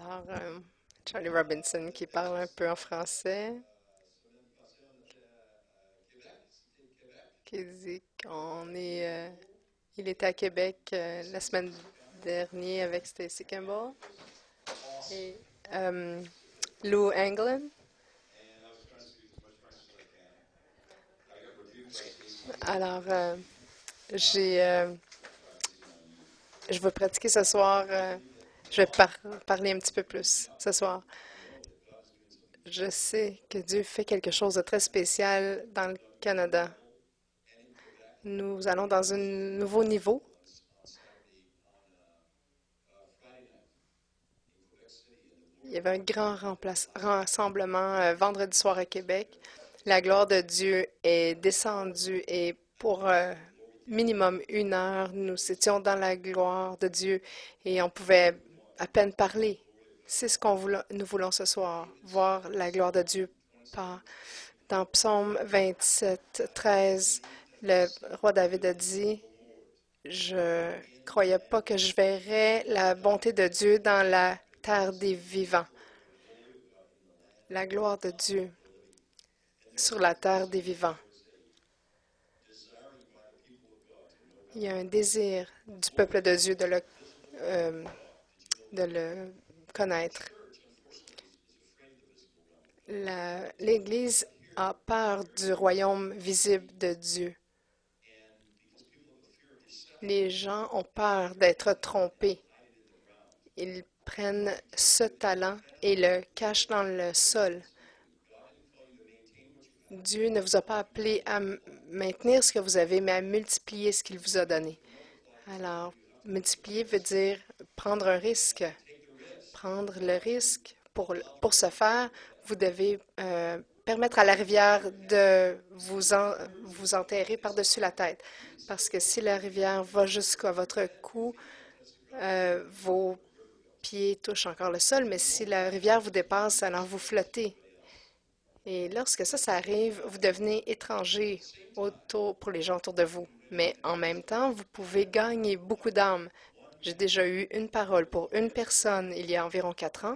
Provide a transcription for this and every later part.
Alors, Charlie Robinson qui parle un peu en français, qui dit il était à Québec la semaine dernière avec Stacy Campbell et euh, Lou Anglin. Alors, j'ai, je vais pratiquer ce soir. Je vais parler un petit peu plus ce soir. Je sais que Dieu fait quelque chose de très spécial dans le Canada. Nous allons dans un nouveau niveau. Il y avait un grand rassemblement vendredi soir à Québec. La gloire de Dieu est descendue et pour minimum 1 heure, nous étions dans la gloire de Dieu et on pouvait à peine parler. C'est ce nous voulons ce soir, voir la gloire de Dieu par. Dans Psaume 27, 13, le roi David a dit, je croyais pas que je verrais la bonté de Dieu dans la terre des vivants. La gloire de Dieu sur la terre des vivants. Il y a un désir du peuple de Dieu euh, de le connaître. L'Église a peur du royaume visible de Dieu. Les gens ont peur d'être trompés. Ils prennent ce talent et le cachent dans le sol. Dieu ne vous a pas appelé à maintenir ce que vous avez, mais à multiplier ce qu'il vous a donné. Alors, multiplier veut dire prendre un risque. Prendre le risque. Pour ce faire, vous devez permettre à la rivière de vous enterrer par-dessus la tête. Parce que si la rivière va jusqu'à votre cou, vos pieds touchent encore le sol, mais si la rivière vous dépasse, alors vous flottez. Et lorsque ça arrive, vous devenez étranger pour les gens autour de vous. Mais en même temps, vous pouvez gagner beaucoup d'âmes. J'ai déjà eu une parole pour une personne il y a environ 4 ans.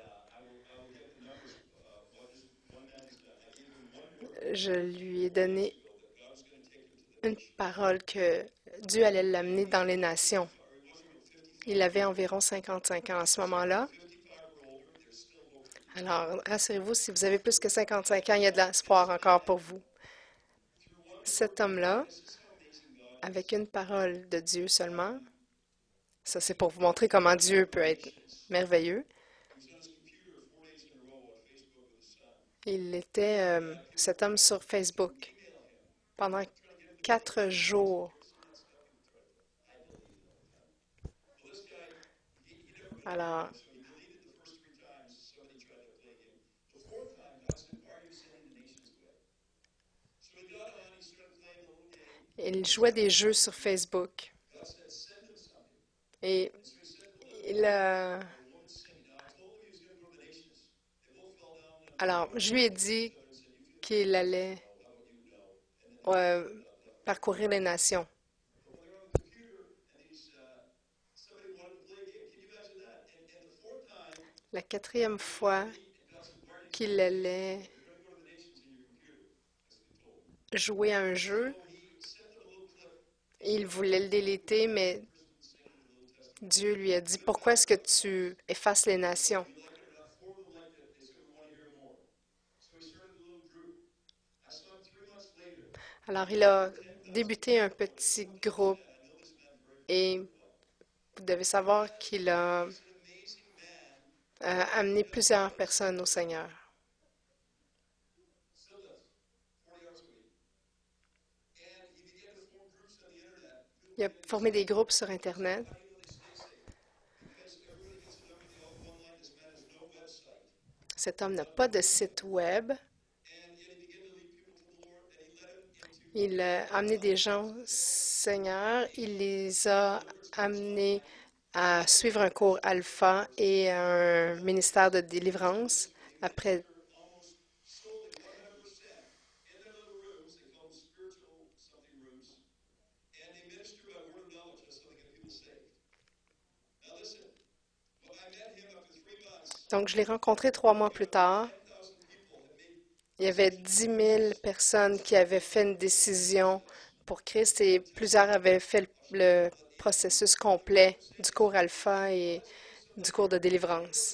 Je lui ai donné une parole que Dieu allait l'amener dans les nations. Il avait environ 55 ans à ce moment-là. Alors, rassurez-vous, si vous avez plus que 55 ans, il y a de l'espoir encore pour vous. Cet homme-là, avec une parole de Dieu seulement, ça c'est pour vous montrer comment Dieu peut être merveilleux. Il était cet homme sur Facebook pendant 4 jours. Alors, il jouait des jeux sur Facebook et il a... Alors, je lui ai dit qu'il allait euh, parcourir les nations. La 4e fois qu'il allait jouer à un jeu, il voulait le déléter, mais Dieu lui a dit, pourquoi est-ce que tu effaces les nations? Alors, il a débuté un petit groupe et vous devez savoir qu'il a amené plusieurs personnes au Seigneur. Il a formé des groupes sur Internet. Cet homme n'a pas de site web. Il a amené des gens au Seigneur. Il les a amenés à suivre un cours alpha et un ministère de délivrance. Après, Donc, je l'ai rencontré 3 mois plus tard. Il y avait 10 000 personnes qui avaient fait une décision pour Christ et plusieurs avaient fait le processus complet du cours alpha et du cours de délivrance.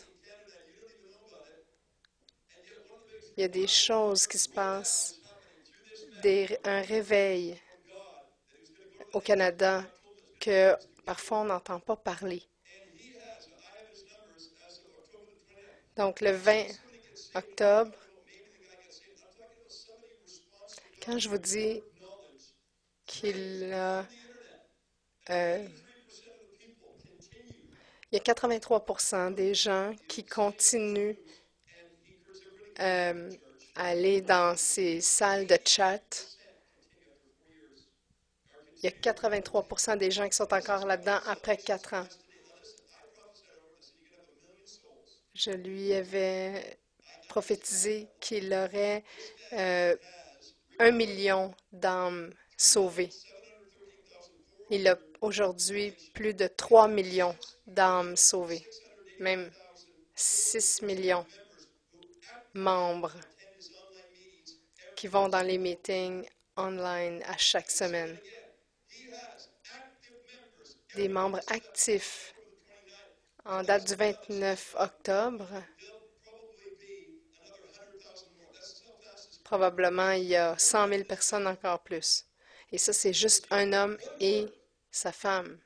Il y a des choses qui se passent, un réveil au Canada que parfois on n'entend pas parler. Donc, le 20 octobre, quand je vous dis qu'il a, euh, il y a 83% des gens qui continuent à aller dans ces salles de chat. Il y a 83% des gens qui sont encore là-dedans après 4 ans. Je lui avais prophétisé qu'il aurait 1 million d'âmes sauvées. Il a aujourd'hui plus de 3 millions d'âmes sauvées, même 6 millions membres qui vont dans les meetings online à chaque semaine. Des membres actifs. En date du 29 octobre, probablement il y a 100 000 personnes encore plus. Et ça, c'est juste un homme et sa femme.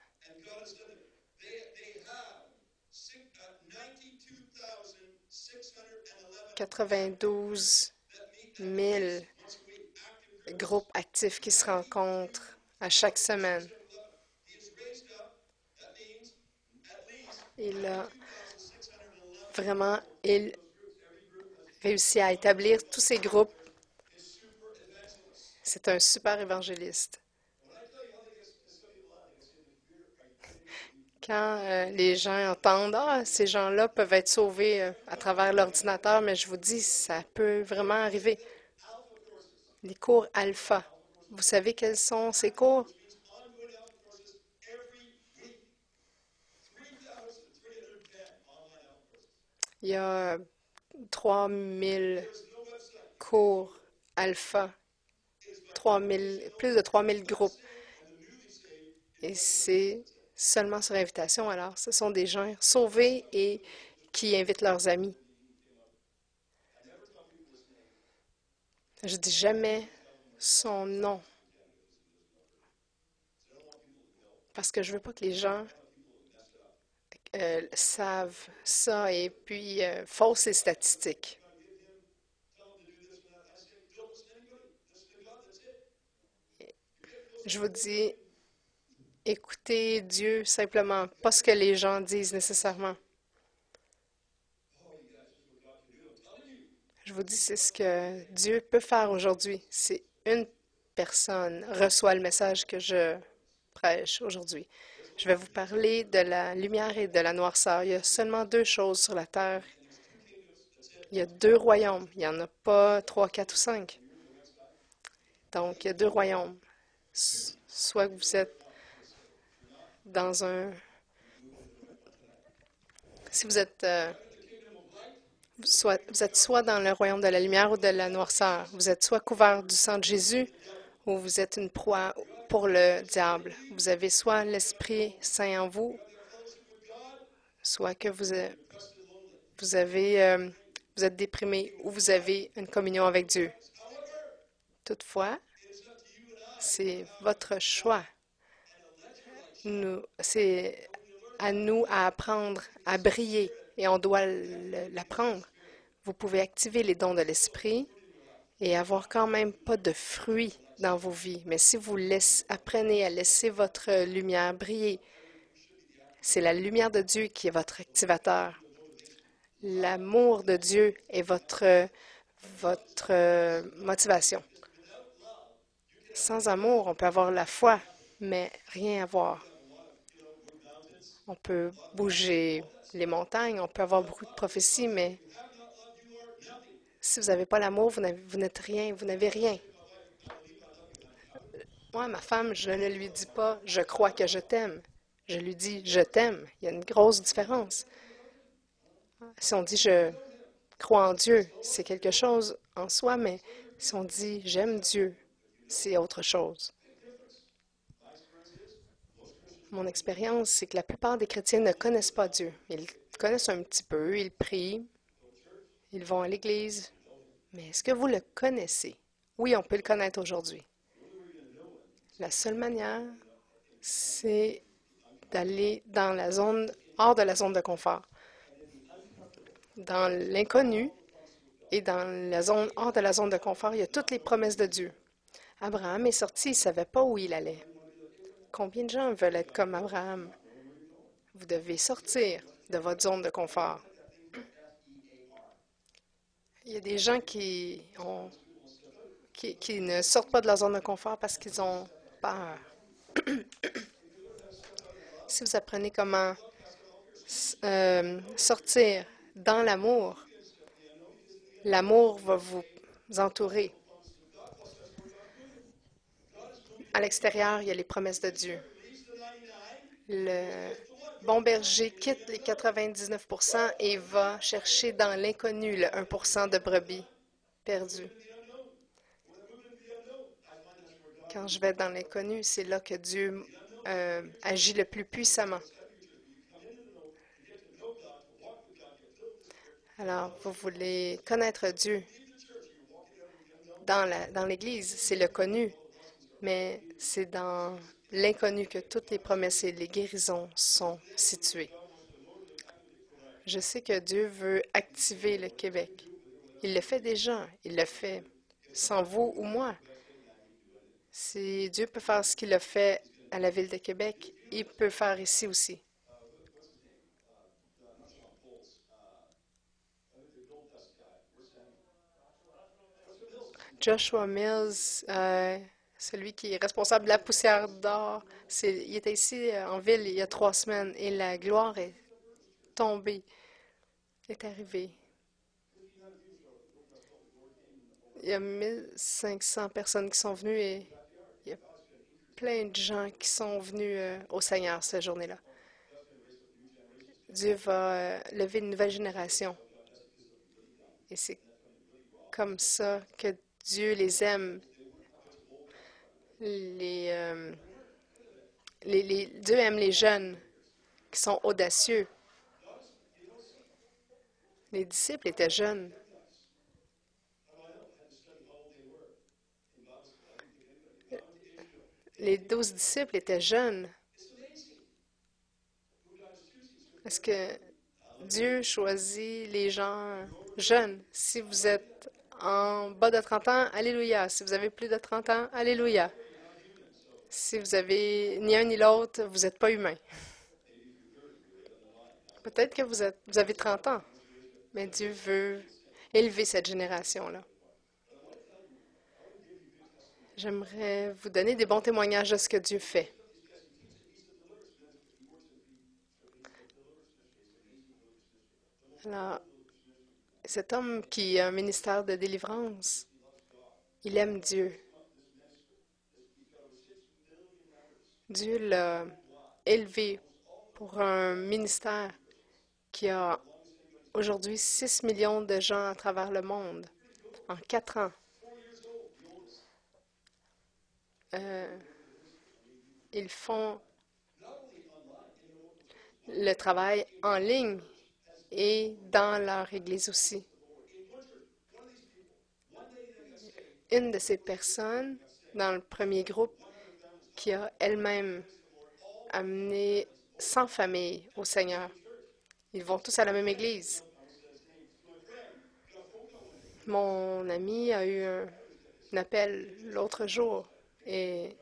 92 000 groupes actifs qui se rencontrent à chaque semaine. Il a vraiment réussi à établir tous ces groupes. C'est un super évangéliste. Quand les gens entendent, ah, ces gens-là peuvent être sauvés à travers l'ordinateur, mais je vous dis, ça peut vraiment arriver. Les cours alpha. Vous savez quels sont ces cours? Il y a 3000 cours alpha, plus de 3000 groupes. Et c'est seulement sur invitation. Alors, ce sont des gens sauvés et qui invitent leurs amis. Je dis jamais son nom parce que je veux pas que les gens savent ça et puis faussent ces statistiques. Je vous dis, écoutez Dieu simplement, pas ce que les gens disent nécessairement. Je vous dis, c'est ce que Dieu peut faire aujourd'hui. C'est une personne reçoit le message que je prêche aujourd'hui. Je vais vous parler de la lumière et de la noirceur. Il y a seulement 2 choses sur la terre. Il y a 2 royaumes. Il n'y en a pas 3, 4 ou 5. Donc, il y a 2 royaumes. Soit que vous êtes dans un... Si vous êtes... vous êtes soit dans le royaume de la lumière ou de la noirceur. Vous êtes soit couvert du sang de Jésus ou vous êtes une proie pour le diable. Vous avez soit l'Esprit Saint en vous, soit que vous êtes déprimé ou vous avez une communion avec Dieu. Toutefois, c'est votre choix. C'est à nous à apprendre à briller et on doit l'apprendre. Vous pouvez activer les dons de l'esprit et avoir quand même pas de fruits dans vos vies. Mais si vous apprenez à laisser votre lumière briller, c'est la lumière de Dieu qui est votre activateur. L'amour de Dieu est votre motivation. Sans amour, on peut avoir la foi, mais rien avoir. On peut bouger les montagnes, on peut avoir beaucoup de prophéties, mais si vous n'avez pas l'amour, vous n'êtes rien, vous n'avez rien. Moi, ma femme, je ne lui dis pas « je crois que je t'aime ». Je lui dis « je t'aime ». Il y a une grosse différence. Si on dit je crois en Dieu, c'est quelque chose en soi, mais si on dit j'aime Dieu, c'est autre chose. Mon expérience, c'est que la plupart des chrétiens ne connaissent pas Dieu. Ils connaissent un petit peu, ils prient, ils vont à l'église, mais est-ce que vous le connaissez? Oui, on peut le connaître aujourd'hui. La seule manière, c'est d'aller dans la zone, hors de la zone de confort, dans l'inconnu et dans la zone, hors de la zone de confort, il y a toutes les promesses de Dieu. Abraham est sorti, il ne savait pas où il allait. Combien de gens veulent être comme Abraham? Vous devez sortir de votre zone de confort. Il y a des gens qui ne sortent pas de leur zone de confort parce qu'ils ont peur. Si vous apprenez comment sortir dans l'amour, l'amour va vous entourer. À l'extérieur, il y a les promesses de Dieu. Le bon berger quitte les 99 et va chercher dans l'inconnu le 1 de brebis perdues. Quand je vais dans l'inconnu, c'est là que Dieu agit le plus puissamment. Alors, vous voulez connaître Dieu dans l'Église, c'est le connu, mais c'est dans l'inconnu que toutes les promesses et les guérisons sont situées. Je sais que Dieu veut activer le Québec. Il le fait déjà. Il le fait sans vous ou moi. Si Dieu peut faire ce qu'il a fait à la ville de Québec, il peut faire ici aussi. Joshua Mills, celui qui est responsable de la poussière d'or, il était ici en ville il y a 3 semaines et la gloire est tombée, est arrivée. Il y a 1500 personnes qui sont venues et il y a plein de gens qui sont venus au Seigneur cette journée-là. Dieu va lever une nouvelle génération. Et c'est comme ça que Dieu les aime. Dieu aime les jeunes qui sont audacieux. Les disciples étaient jeunes. Les 12 disciples étaient jeunes. Est-ce que Dieu choisit les gens jeunes? Si vous êtes en bas de 30 ans, alléluia. Si vous avez plus de 30 ans, alléluia. Si vous avez ni un ni l'autre, vous n'êtes pas humain. Peut-être que vous avez 30 ans, mais Dieu veut élever cette génération-là. J'aimerais vous donner des bons témoignages de ce que Dieu fait. Alors, cet homme qui a un ministère de délivrance, il aime Dieu. Dieu l'a élevé pour un ministère qui a aujourd'hui 6 millions de gens à travers le monde en 4 ans. Ils font le travail en ligne et dans leur Église aussi. Une de ces personnes dans le premier groupe qui a elle-même amené 100 familles au Seigneur. Ils vont tous à la même Église. Mon ami a eu un appel l'autre jour et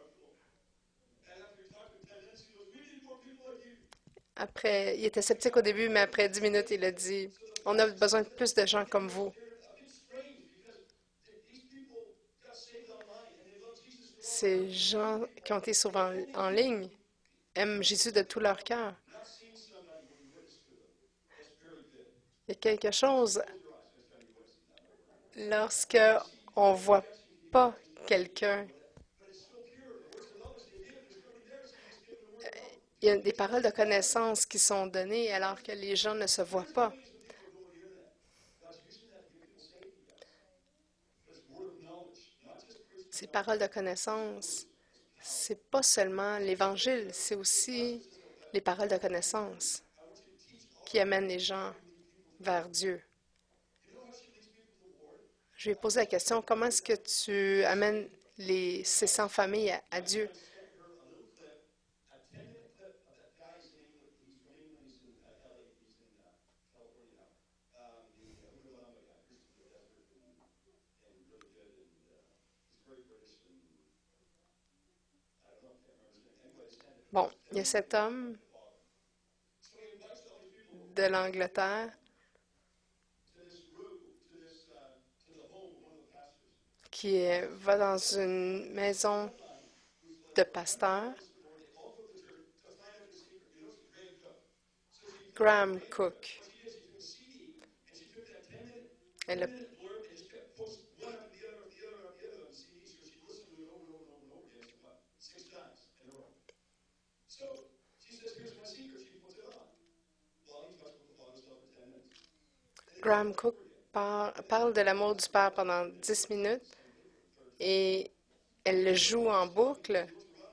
après, il était sceptique au début, mais après 10 minutes, il a dit, on a besoin de plus de gens comme vous. Ces gens qui ont été sauvés en ligne aiment Jésus de tout leur cœur. Il y a quelque chose lorsque on ne voit pas quelqu'un. Il y a des paroles de connaissance qui sont données alors que les gens ne se voient pas. Ces paroles de connaissance, c'est pas seulement l'Évangile, c'est aussi les paroles de connaissance qui amènent les gens vers Dieu. Je lui ai posé la question, comment est-ce que tu amènes ces 100 familles à Dieu? Bon, il y a cet homme de l'Angleterre va dans une maison de pasteur, Graham Cook. Elle a- Graham Cook parle de l'amour du Père pendant 10 minutes et elle le joue en boucle.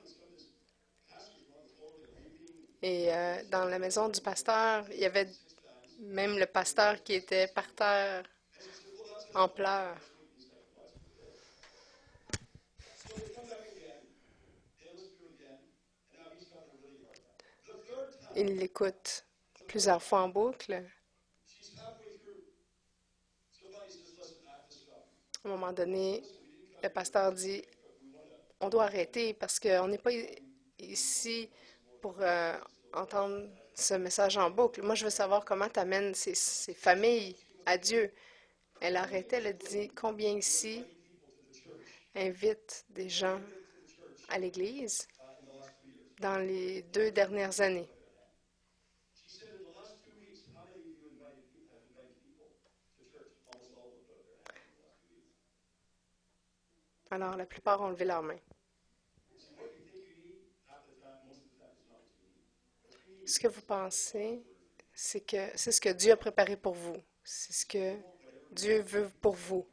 Et dans la maison du pasteur, il y avait même le pasteur qui était par terre en pleurs. Il l'écoute plusieurs fois en boucle. À un moment donné, le pasteur dit, on doit arrêter parce qu'on n'est pas ici pour entendre ce message en boucle. Moi, je veux savoir comment tu amènes ces familles à Dieu. Elle a arrêté, elle a dit, combien ici invitent des gens à l'Église dans les 2 dernières années? Alors, la plupart ont levé leurs mains. Ce que vous pensez, c'est que c'est ce que Dieu a préparé pour vous. C'est ce que Dieu veut pour vous.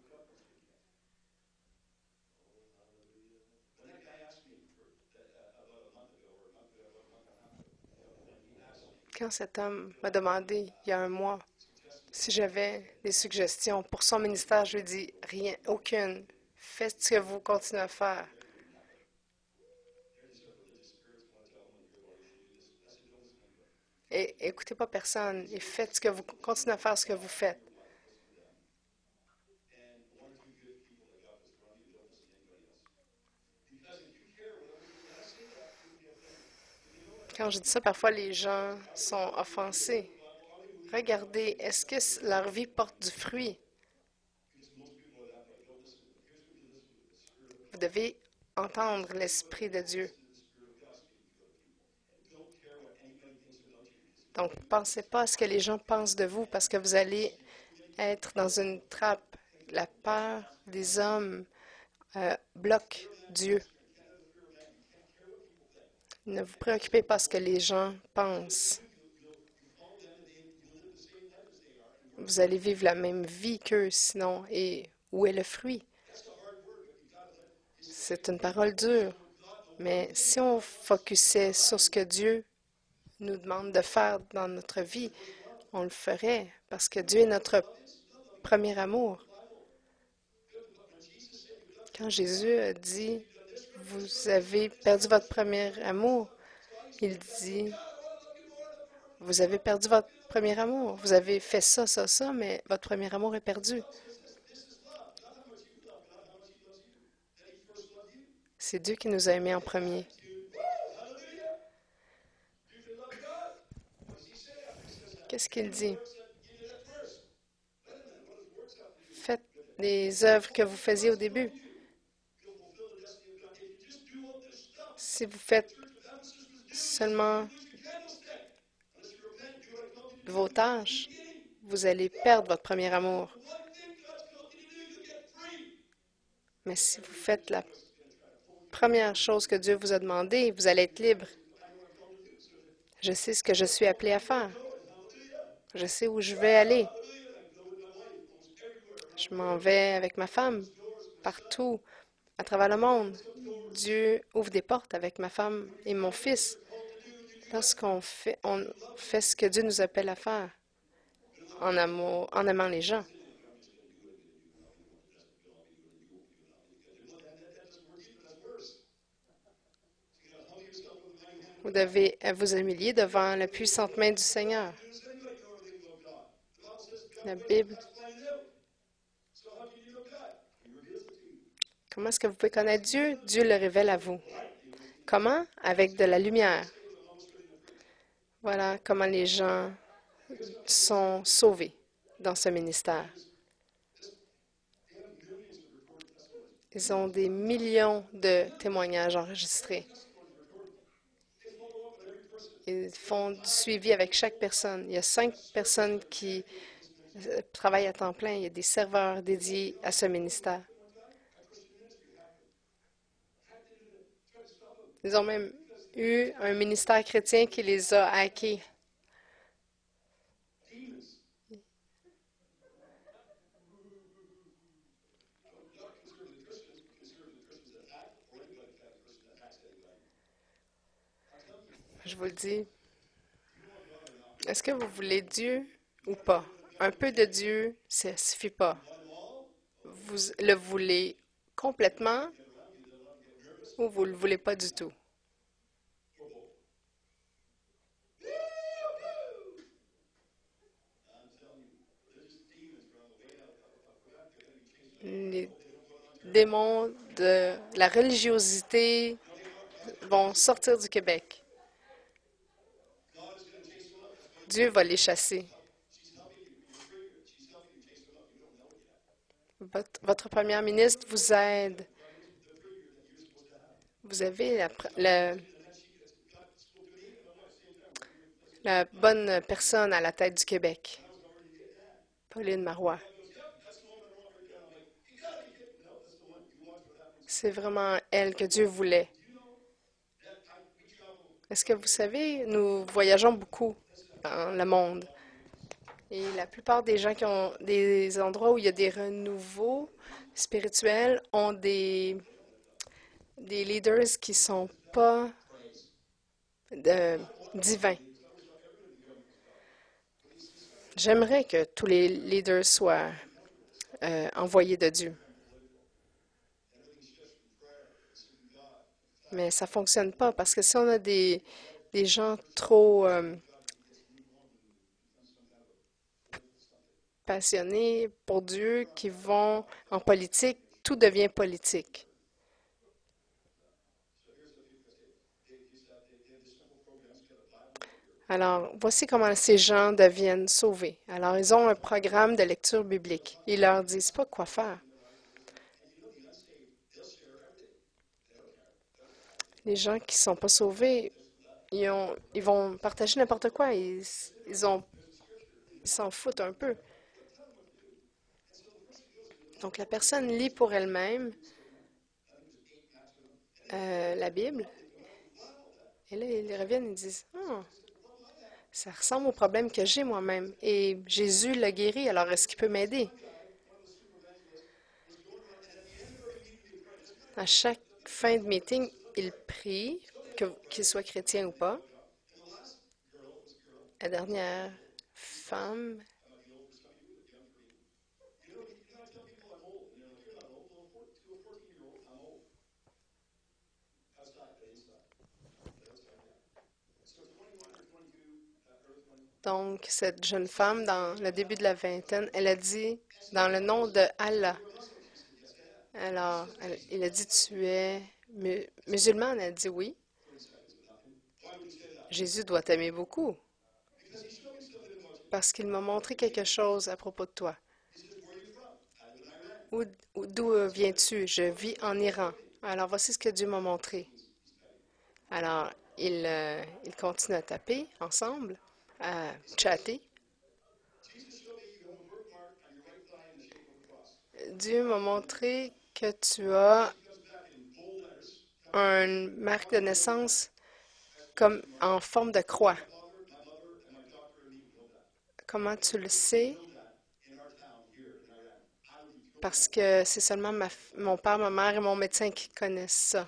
Quand cet homme m'a demandé, il y a un mois, si j'avais des suggestions pour son ministère, je lui ai dit, rien, aucune. Faites ce que vous continuez à faire. Et écoutez pas personne et faites ce que vous continuez à faire ce que vous faites. Quand je dis ça, parfois les gens sont offensés. Regardez, est-ce que leur vie porte du fruit? Vous devez entendre l'Esprit de Dieu. Donc, ne pensez pas à ce que les gens pensent de vous parce que vous allez être dans une trappe. La peur des hommes bloque Dieu. Ne vous préoccupez pas de ce que les gens pensent. Vous allez vivre la même vie qu'eux sinon. Et où est le fruit? C'est une parole dure. Mais si on focusait sur ce que Dieu nous demande de faire dans notre vie, on le ferait parce que Dieu est notre premier amour. Quand Jésus a dit, vous avez perdu votre premier amour, il dit, vous avez perdu votre premier amour. Vous avez fait ça, ça, ça, mais votre premier amour est perdu. C'est Dieu qui nous a aimés en premier. Qu'est-ce qu'il dit? Faites les œuvres que vous faisiez au début. Si vous faites seulement vos tâches, vous allez perdre votre premier amour. Mais si vous faites la première chose que Dieu vous a demandé, vous allez être libre. Je sais ce que je suis appelé à faire. Je sais où je vais aller. Je m'en vais avec ma femme partout. à travers le monde. Dieu ouvre des portes avec ma femme et mon fils lorsqu'on fait, on fait ce que Dieu nous appelle à faire en amour, en aimant les gens. Vous devez vous humilier devant la puissante main du Seigneur. La Bible. Comment est-ce que vous pouvez connaître Dieu? Dieu le révèle à vous. Comment? Avec de la lumière. Voilà comment les gens sont sauvés dans ce ministère. Ils ont des millions de témoignages enregistrés. Ils font du suivi avec chaque personne. Il y a 5 personnes qui travaillent à temps plein. Il y a des serveurs dédiés à ce ministère. Ils ont même eu un ministère chrétien qui les a hackés. Je vous le dis. Est-ce que vous voulez Dieu ou pas? Un peu de Dieu, ça ne suffit pas. Vous le voulez complètement ou vous ne le voulez pas du tout? Les démons de la religiosité vont sortir du Québec. Dieu va les chasser. Votre première ministre vous aide. Vous avez la bonne personne à la tête du Québec, Pauline Marois. C'est vraiment elle que Dieu voulait. Est-ce que vous savez, nous voyageons beaucoup dans le monde. Et la plupart des gens qui ont des endroits où il y a des renouveaux spirituels ont des leaders qui ne sont pas divins. J'aimerais que tous les leaders soient envoyés de Dieu. Mais ça ne fonctionne pas parce que si on a des gens trop passionnés pour Dieu qui vont en politique, tout devient politique. Alors, voici comment ces gens deviennent sauvés. Alors, ils ont un programme de lecture biblique. Ils leur disent pas quoi faire. Les gens qui ne sont pas sauvés, ils vont partager n'importe quoi. Ils s'en foutent un peu. Donc, la personne lit pour elle-même la Bible. Et là, ils reviennent et disent, oh, ça ressemble au problème que j'ai moi-même. Et Jésus l'a guéri, alors est-ce qu'il peut m'aider? À chaque fin de meeting, il prie, qu'il soit chrétien ou pas. La dernière femme, donc cette jeune femme, dans le début de la vingtaine, elle a dit, dans le nom de Allah. Alors, il a dit, tu es musulmane? Elle a dit oui. Jésus doit t'aimer beaucoup parce qu'il m'a montré quelque chose à propos de toi. D'où viens-tu? Je vis en Iran. Alors, voici ce que Dieu m'a montré. Alors, ils continuent à taper ensemble, à chatter. Dieu m'a montré que tu as une marque de naissance comme en forme de croix. Comment tu le sais? parce que c'est seulement mon père, ma mère et mon médecin qui connaissent ça.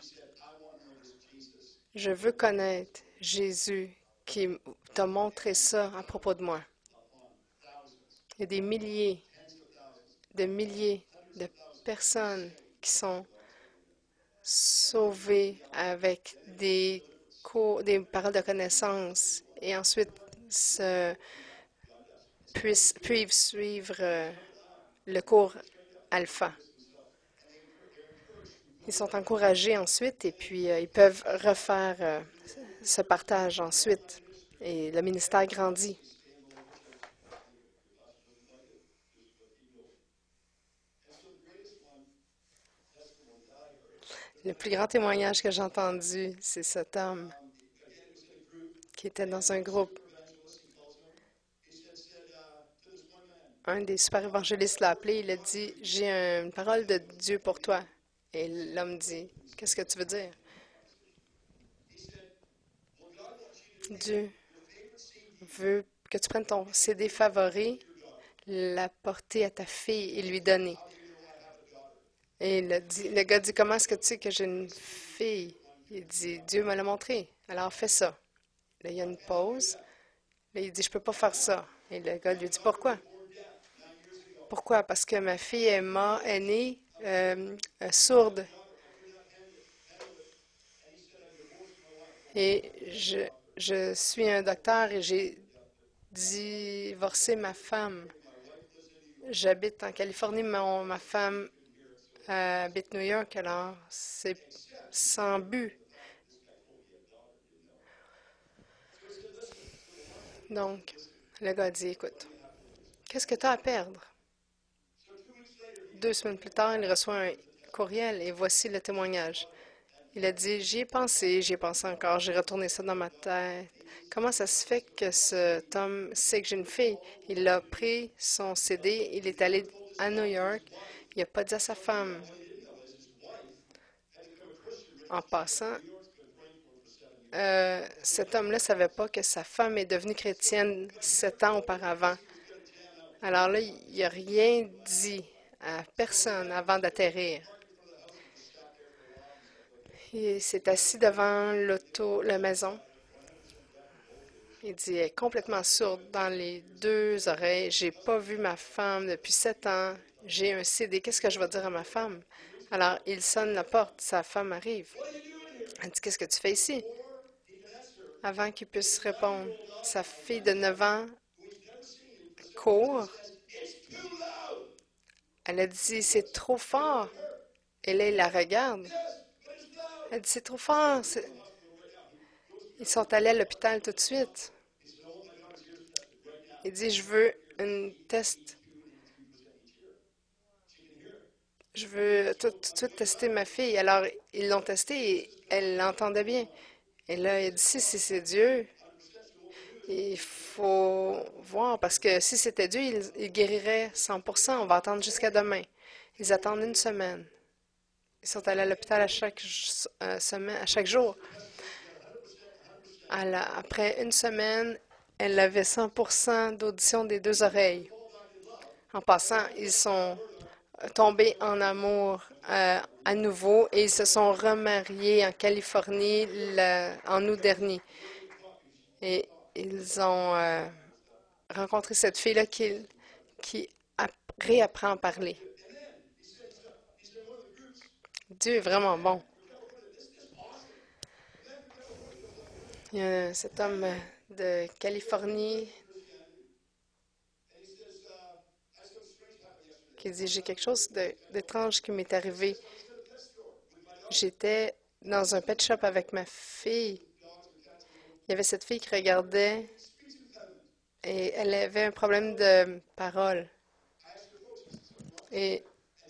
Je veux connaître Jésus qui t'a montré ça à propos de moi. Il y a des milliers de personnes qui sont sauvées avec des cours, des paroles de connaissance et ensuite puissent suivre le cours alpha. Ils sont encouragés ensuite et puis ils peuvent refaire ce partage ensuite et le ministère grandit. Le plus grand témoignage que j'ai entendu, c'est cet homme qui était dans un groupe. Un des super évangélistes l'a appelé, il a dit, j'ai une parole de Dieu pour toi. Et l'homme dit, qu'est-ce que tu veux dire? Dieu veut que tu prennes ton CD favori, l'apporter à ta fille et lui donner. Et le gars dit, comment est-ce que tu sais que j'ai une fille? Il dit, Dieu me l'a montré. Alors fais ça. Là, il y a une pause. Là, il dit, je peux pas faire ça. Et le gars lui dit, pourquoi? Pourquoi? Parce que ma fille est née sourde. Et je suis un docteur et j'ai divorcé ma femme. J'habite en Californie, ma femme habite New York, alors c'est sans but. Donc, le gars dit, écoute, qu'est-ce que tu as à perdre? 2 semaines plus tard, il reçoit un courriel et voici le témoignage. Il a dit, j'y ai pensé encore, j'ai retourné ça dans ma tête. Comment ça se fait que cet homme sait que j'ai une fille? Il a pris son CD, il est allé à New York, il n'a pas dit à sa femme. En passant, cet homme-là ne savait pas que sa femme est devenue chrétienne 7 ans auparavant. Alors là, il n'a rien dit à personne avant d'atterrir. Il s'est assis devant la maison. Il dit, elle est complètement sourde dans les 2 oreilles. J'ai pas vu ma femme depuis 7 ans. J'ai un CD. Qu'est-ce que je vais dire à ma femme? Alors, il sonne la porte. Sa femme arrive. Elle dit, qu'est-ce que tu fais ici? Avant qu'il puisse répondre, sa fille de 9 ans court. Elle a dit, c'est trop fort. Et là, il la regarde. Elle dit, c'est trop fort. Ils sont allés à l'hôpital tout de suite. Il dit, je veux un test. Je veux tout de suite tester ma fille. Alors, ils l'ont testée et elle l'entendait bien. Et là, il dit, si c'est Dieu, il faut voir, parce que si c'était Dieu, il guérirait 100%. On va attendre jusqu'à demain. Ils attendent 1 semaine. Ils sont allés à l'hôpital à chaque semaine, à chaque jour. Après 1 semaine, elle avait 100% d'audition des 2 oreilles. En passant, ils sont tombés en amour à nouveau et ils se sont remariés en Californie en août dernier. Et ils ont rencontré cette fille-là qui réapprend à parler. Dieu est vraiment bon. Il y a cet homme de Californie qui dit, j'ai quelque chose d'étrange qui m'est arrivé. J'étais dans un pet shop avec ma fille. Il y avait cette fille qui regardait et elle avait un problème de parole. Et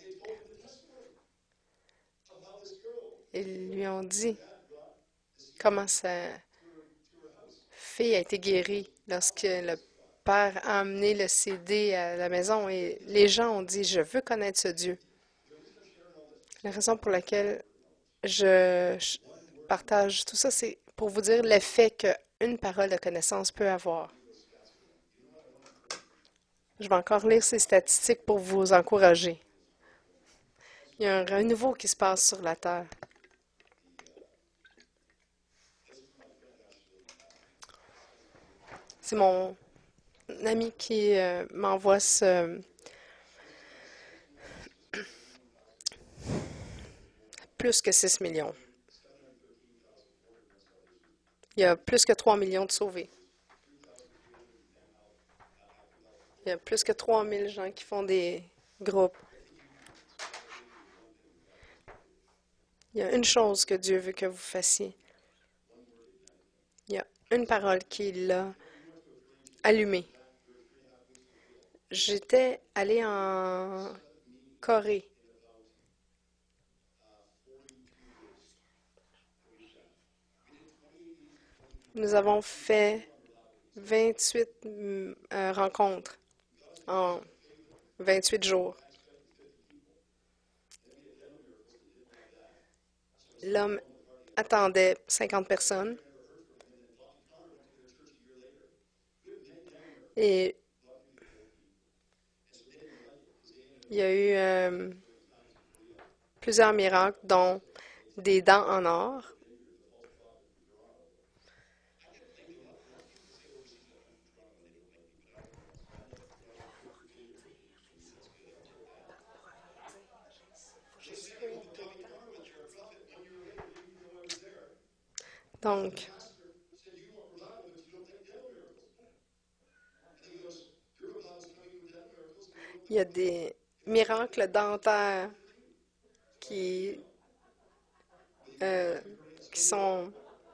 ils lui ont dit comment sa fille a été guérie lorsque le père a amené le CD à la maison et les gens ont dit, je veux connaître ce Dieu. La raison pour laquelle je partage tout ça, c'est pour vous dire l'effet qu'une parole de connaissance peut avoir. Je vais encore lire ces statistiques pour vous encourager. Il y a un renouveau qui se passe sur la terre. C'est mon ami qui m'envoie plus que 6 millions. Il y a plus que 3 millions de sauvés. Il y a plus que 3000 gens qui font des groupes. Il y a une chose que Dieu veut que vous fassiez. Il y a une parole qui l'a allumée. J'étais allée en Corée. Nous avons fait 28 rencontres en 28 jours. L'homme attendait 50 personnes et il y a eu plusieurs miracles, dont des dents en or. Donc, il y a des miracles dentaires qui, euh, qui sont...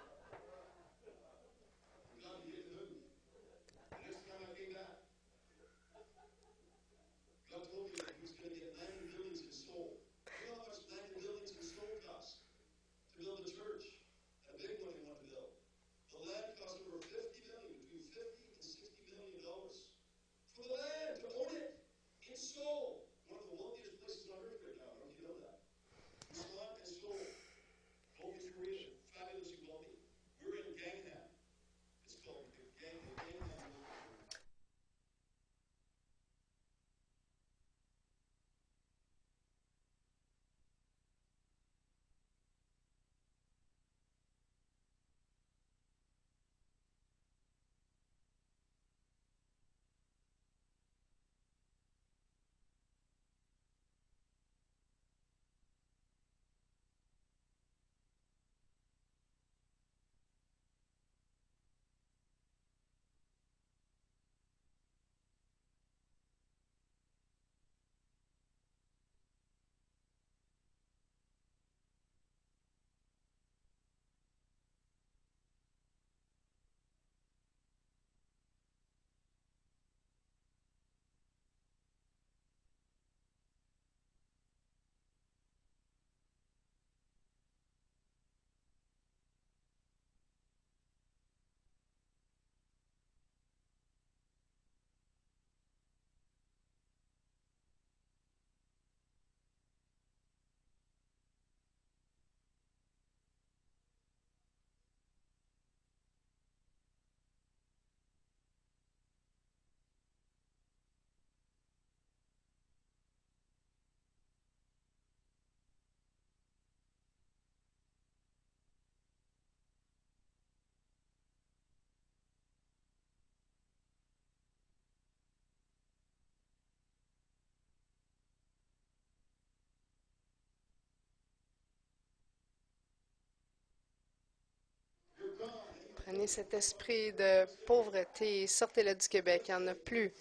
Prenez cet esprit de pauvreté et sortez-le du Québec. Il n'y en a plus.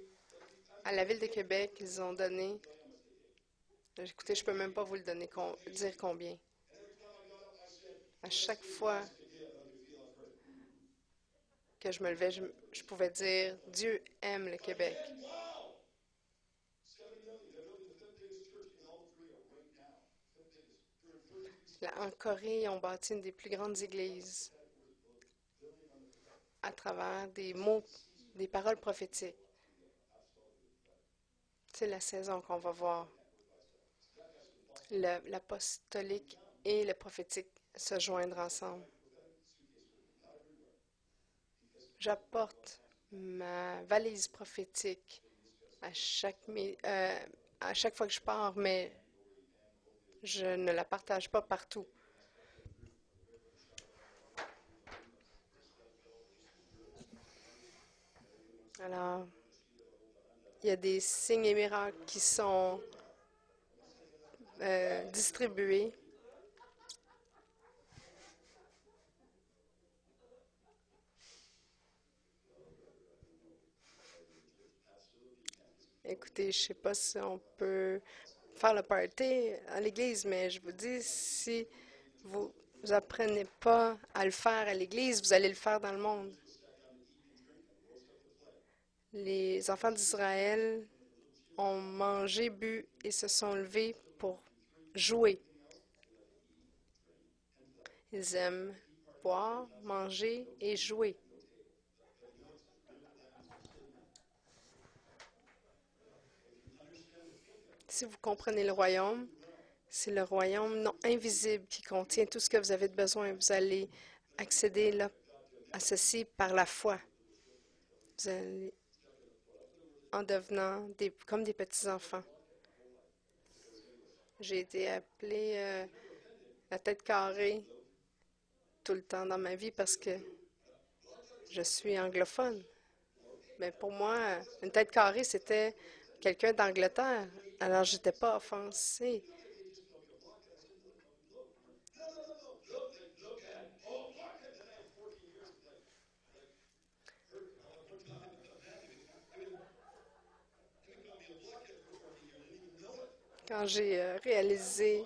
À la ville de Québec, ils ont donné... Écoutez, je ne peux même pas vous le donner, dire combien. À chaque fois que je me levais, je pouvais dire, Dieu aime le Québec. Là, en Corée, ils ont bâti une des plus grandes églises à travers des mots, des paroles prophétiques. C'est la saison qu'on va voir l'apostolique et le prophétique se joindre ensemble. J'apporte ma valise prophétique à chaque fois que je pars, mais Je ne la partage pas partout. Alors, il y a des signes et miracles qui sont distribués. Écoutez, je ne sais pas si on peut faire le party à l'église, mais je vous dis, si vous apprenez pas à le faire à l'église, vous allez le faire dans le monde. Les enfants d'Israël ont mangé, bu et se sont levés pour jouer. Ils aiment boire, manger et jouer. Si vous comprenez le royaume, c'est le royaume non invisible qui contient tout ce que vous avez de besoin. Vous allez accéder là, à ceci par la foi. Vous allez en devenant comme des petits-enfants. J'ai été appelée la tête carrée tout le temps dans ma vie parce que je suis anglophone. Mais pour moi, une tête carrée, c'était quelqu'un d'Angleterre. Alors, je n'étais pas offensée. Quand j'ai réalisé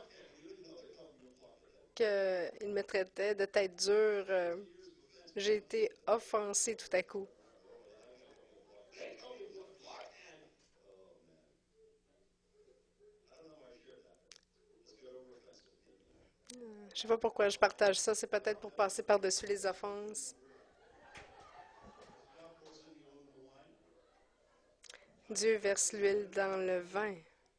qu'il me traitait de tête dure, j'ai été offensée tout à coup. Je ne sais pas pourquoi je partage ça. C'est peut-être pour passer par-dessus les offenses. Dieu verse l'huile dans le vin.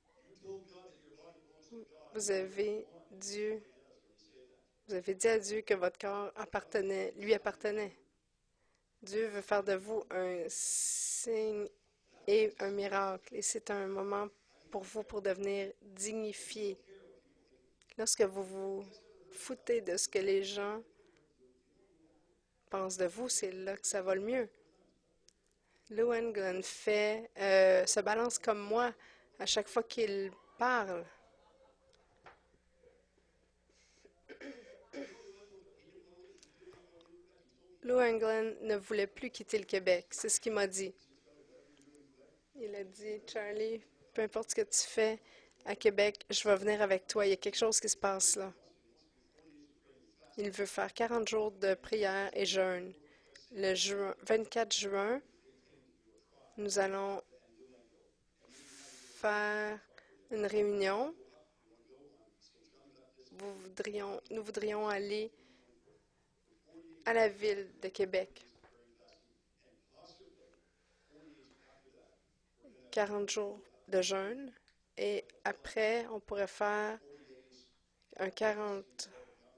Vous avez Dieu, vous avez dit à Dieu que votre corps lui appartenait. Dieu veut faire de vous un signe et un miracle. Et c'est un moment pour vous pour devenir dignifié. Lorsque vous vous foutez de ce que les gens pensent de vous, c'est là que ça va le mieux. Llewellyn Glenn se balance comme moi à chaque fois qu'il parle. Llewellyn Glenn ne voulait plus quitter le Québec. C'est ce qu'il m'a dit. Il a dit, Charlie, peu importe ce que tu fais à Québec, je vais venir avec toi. Il y a quelque chose qui se passe là. Il veut faire 40 jours de prière et jeûne. Le 24 juin, nous allons faire une réunion. Nous voudrions aller à la ville de Québec. 40 jours de jeûne. Et après, on pourrait faire un 40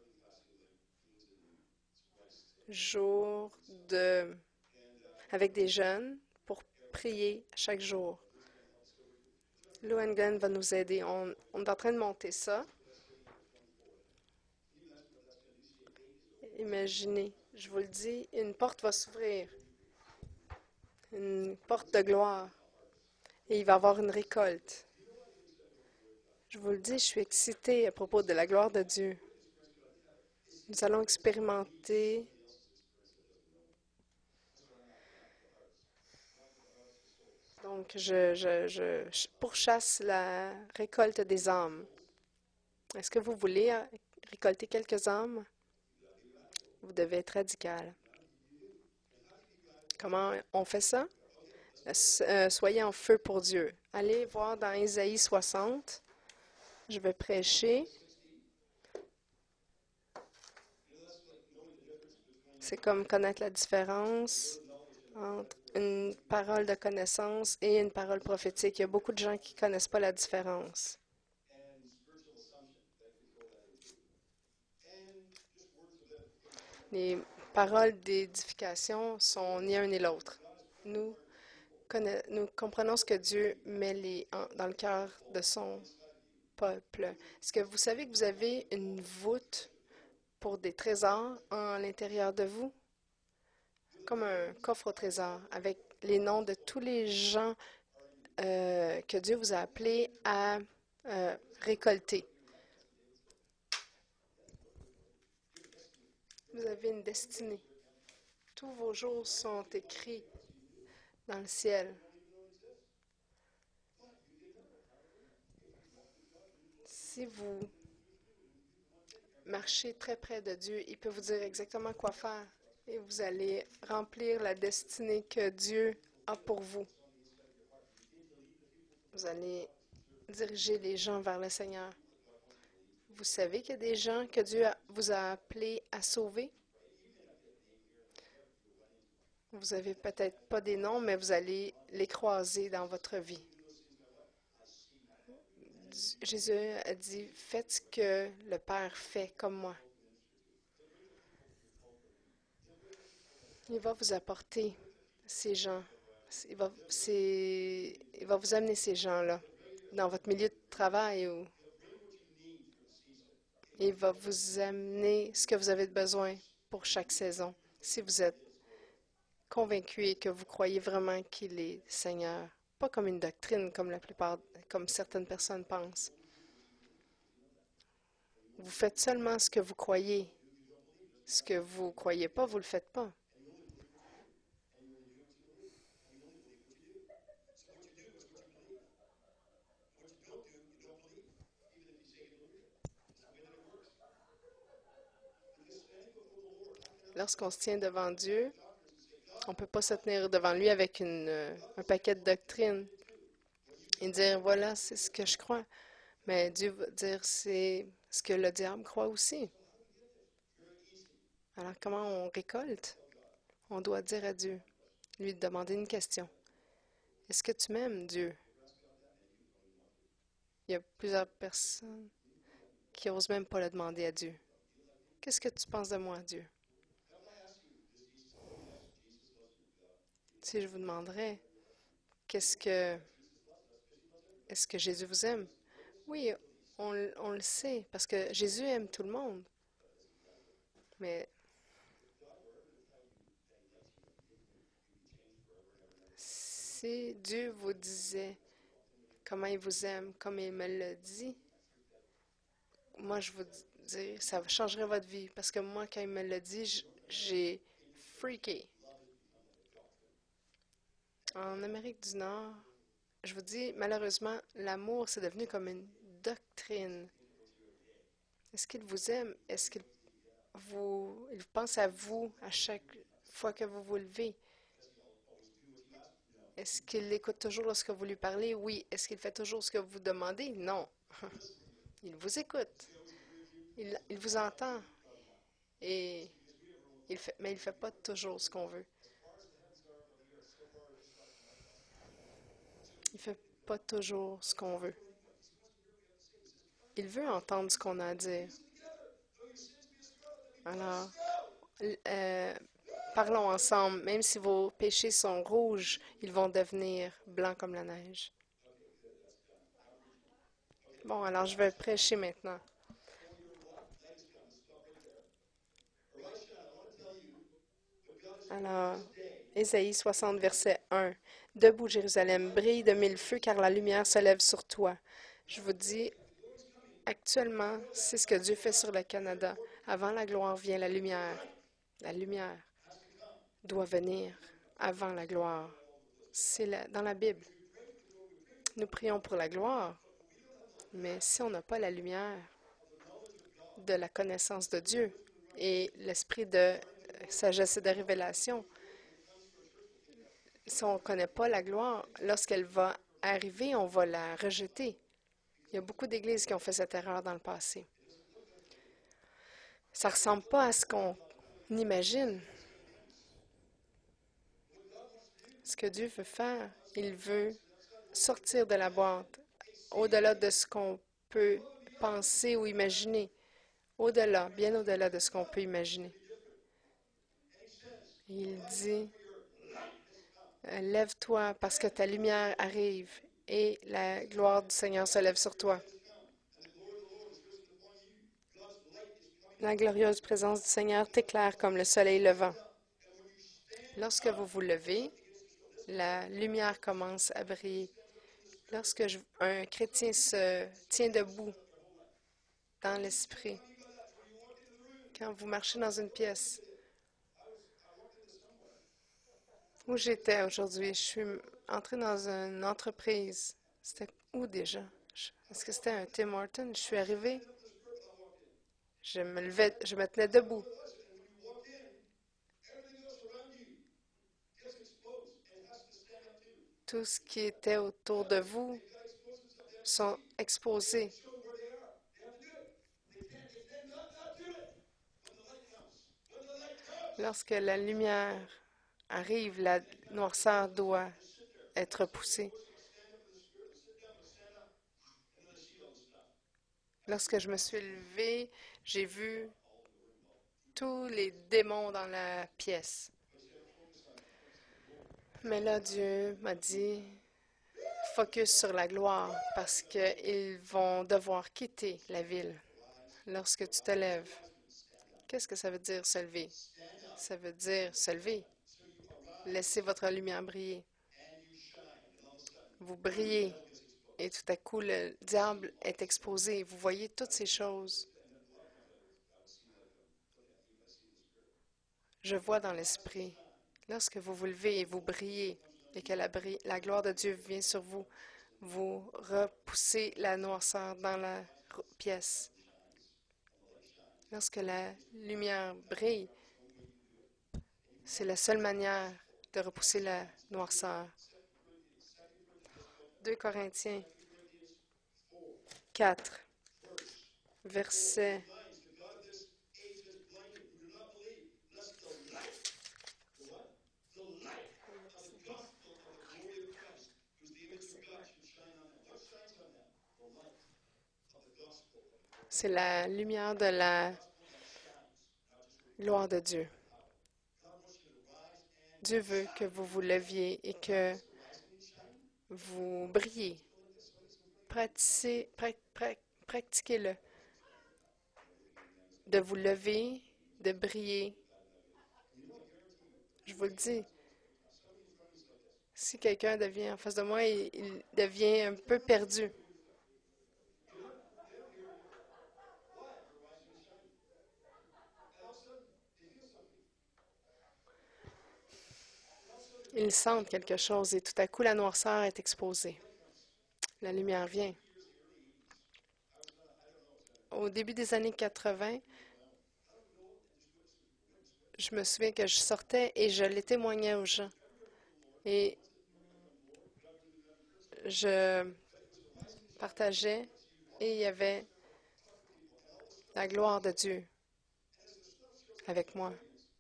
jours avec des jeunes pour prier chaque jour. Llewellyn Glenn va nous aider. On est en train de monter ça. Imaginez, je vous le dis, une porte va s'ouvrir, une porte de gloire, et il va y avoir une récolte. Je vous le dis, je suis excitée à propos de la gloire de Dieu. Nous allons expérimenter donc je pourchasse la récolte des âmes. Est-ce que vous voulez récolter quelques âmes? Vous devez être radical. Comment on fait ça? Soyez en feu pour Dieu. Allez voir dans Ésaïe 60. Je vais prêcher. C'est comme connaître la différence entre une parole de connaissance et une parole prophétique. Il y a beaucoup de gens qui ne connaissent pas la différence. Les paroles d'édification sont ni un ni l'autre. Nous, nous comprenons ce que Dieu met dans le cœur de son peuple. Est-ce que vous savez que vous avez une voûte pour des trésors en l'intérieur de vous? Comme un coffre au trésor avec les noms de tous les gens que Dieu vous a appelés à récolter. Vous avez une destinée. Tous vos jours sont écrits dans le ciel. Si vous marchez très près de Dieu, il peut vous dire exactement quoi faire et vous allez remplir la destinée que Dieu a pour vous. Vous allez diriger les gens vers le Seigneur. Vous savez qu'il y a des gens que Dieu vous a appelés à sauver? Vous n'avez peut-être pas des noms, mais vous allez les croiser dans votre vie. Jésus a dit, faites ce que le Père fait comme moi. Il va vous apporter ces gens. Il va vous amener ces gens-là dans votre milieu de travail ou il va vous amener ce que vous avez besoin pour chaque saison. Si vous êtes convaincu et que vous croyez vraiment qu'il est Seigneur, pas comme une doctrine comme certaines personnes pensent. Vous faites seulement ce que vous croyez. Ce que vous croyez pas, vous le faites pas. Lorsqu'on se tient devant Dieu, on ne peut pas se tenir devant lui avec un paquet de doctrines et dire, voilà, c'est ce que je crois. Mais Dieu va dire, c'est ce que le diable croit aussi. Alors, comment on récolte? On doit dire à Dieu, lui demander une question. Est-ce que tu m'aimes, Dieu? Il y a plusieurs personnes qui n'osent même pas le demander à Dieu. Qu'est-ce que tu penses de moi, Dieu? Si je vous demanderais, est-ce que Jésus vous aime? Oui, on le sait, parce que Jésus aime tout le monde. Mais si Dieu vous disait comment il vous aime, comme il me l'a dit, moi, je vous dis, ça changerait votre vie. Parce que moi, quand il me l'a dit, j'ai freaké. En Amérique du Nord, je vous dis, malheureusement, l'amour, c'est devenu comme une doctrine. Est-ce qu'il vous aime? Est-ce il pense à vous à chaque fois que vous vous levez? Est-ce qu'il écoute toujours lorsque vous lui parlez? Oui. Est-ce qu'il fait toujours ce que vous demandez? Non. Il vous écoute. Il vous entend. Et mais il ne fait pas toujours ce qu'on veut. Il ne fait pas toujours ce qu'on veut. Il veut entendre ce qu'on a à dire. Alors, euh, parlons ensemble. Même si vos péchés sont rouges, ils vont devenir blancs comme la neige. Bon, alors je vais prêcher maintenant. Alors, Ésaïe 60, verset 1. Debout, Jérusalem, brille de mille feux, car la lumière se lève sur toi. Je vous dis, actuellement, c'est ce que Dieu fait sur le Canada. Avant la gloire vient la lumière. La lumière doit venir avant la gloire. C'est dans la Bible. Nous prions pour la gloire, mais si on n'a pas la lumière de la connaissance de Dieu et l'esprit de sagesse et de révélation, si on ne connaît pas la gloire, lorsqu'elle va arriver, on va la rejeter. Il y a beaucoup d'églises qui ont fait cette erreur dans le passé. Ça ne ressemble pas à ce qu'on imagine. Ce que Dieu veut faire, il veut sortir de la boîte, au-delà de ce qu'on peut penser ou imaginer, au-delà, bien au-delà de ce qu'on peut imaginer. Il dit, lève-toi parce que ta lumière arrive et la gloire du Seigneur se lève sur toi. La glorieuse présence du Seigneur t'éclaire comme le soleil levant. Lorsque vous vous levez, la lumière commence à briller. Un chrétien se tient debout dans l'esprit, quand vous marchez dans une pièce, où j'étais aujourd'hui, je suis entrée dans une entreprise. C'était où déjà? Est-ce que c'était un Tim Hortons? Je suis arrivée, je me tenais debout. Tout ce qui était autour de vous sont exposés. Lorsque la lumière arrive, la noirceur doit être poussée. Lorsque je me suis levée, j'ai vu tous les démons dans la pièce. Mais là, Dieu m'a dit, focus sur la gloire parce qu'ils vont devoir quitter la ville lorsque tu te lèves. Qu'est-ce que ça veut dire se lever? Ça veut dire se lever. Laissez votre lumière briller. Vous brillez et tout à coup, le diable est exposé. Vous voyez toutes ces choses. Je vois dans l'esprit. Lorsque vous vous levez et vous brillez et que la gloire de Dieu vient sur vous, vous repoussez la noirceur dans la pièce. Lorsque la lumière brille, c'est la seule manière de repousser la noirceur. 2 Corinthiens 4, verset 'C'est la lumière de la gloire de Dieu. Dieu veut que vous vous leviez et que vous brillez. Pratiquez-le. De vous lever, de briller. Je vous le dis. Si quelqu'un devient en face de moi, il devient un peu perdu. Ils sentent quelque chose et tout à coup, la noirceur est exposée. La lumière vient. Au début des années 80, je me souviens que je sortais et je les témoignais aux gens. Et je partageais et il y avait la gloire de Dieu avec moi.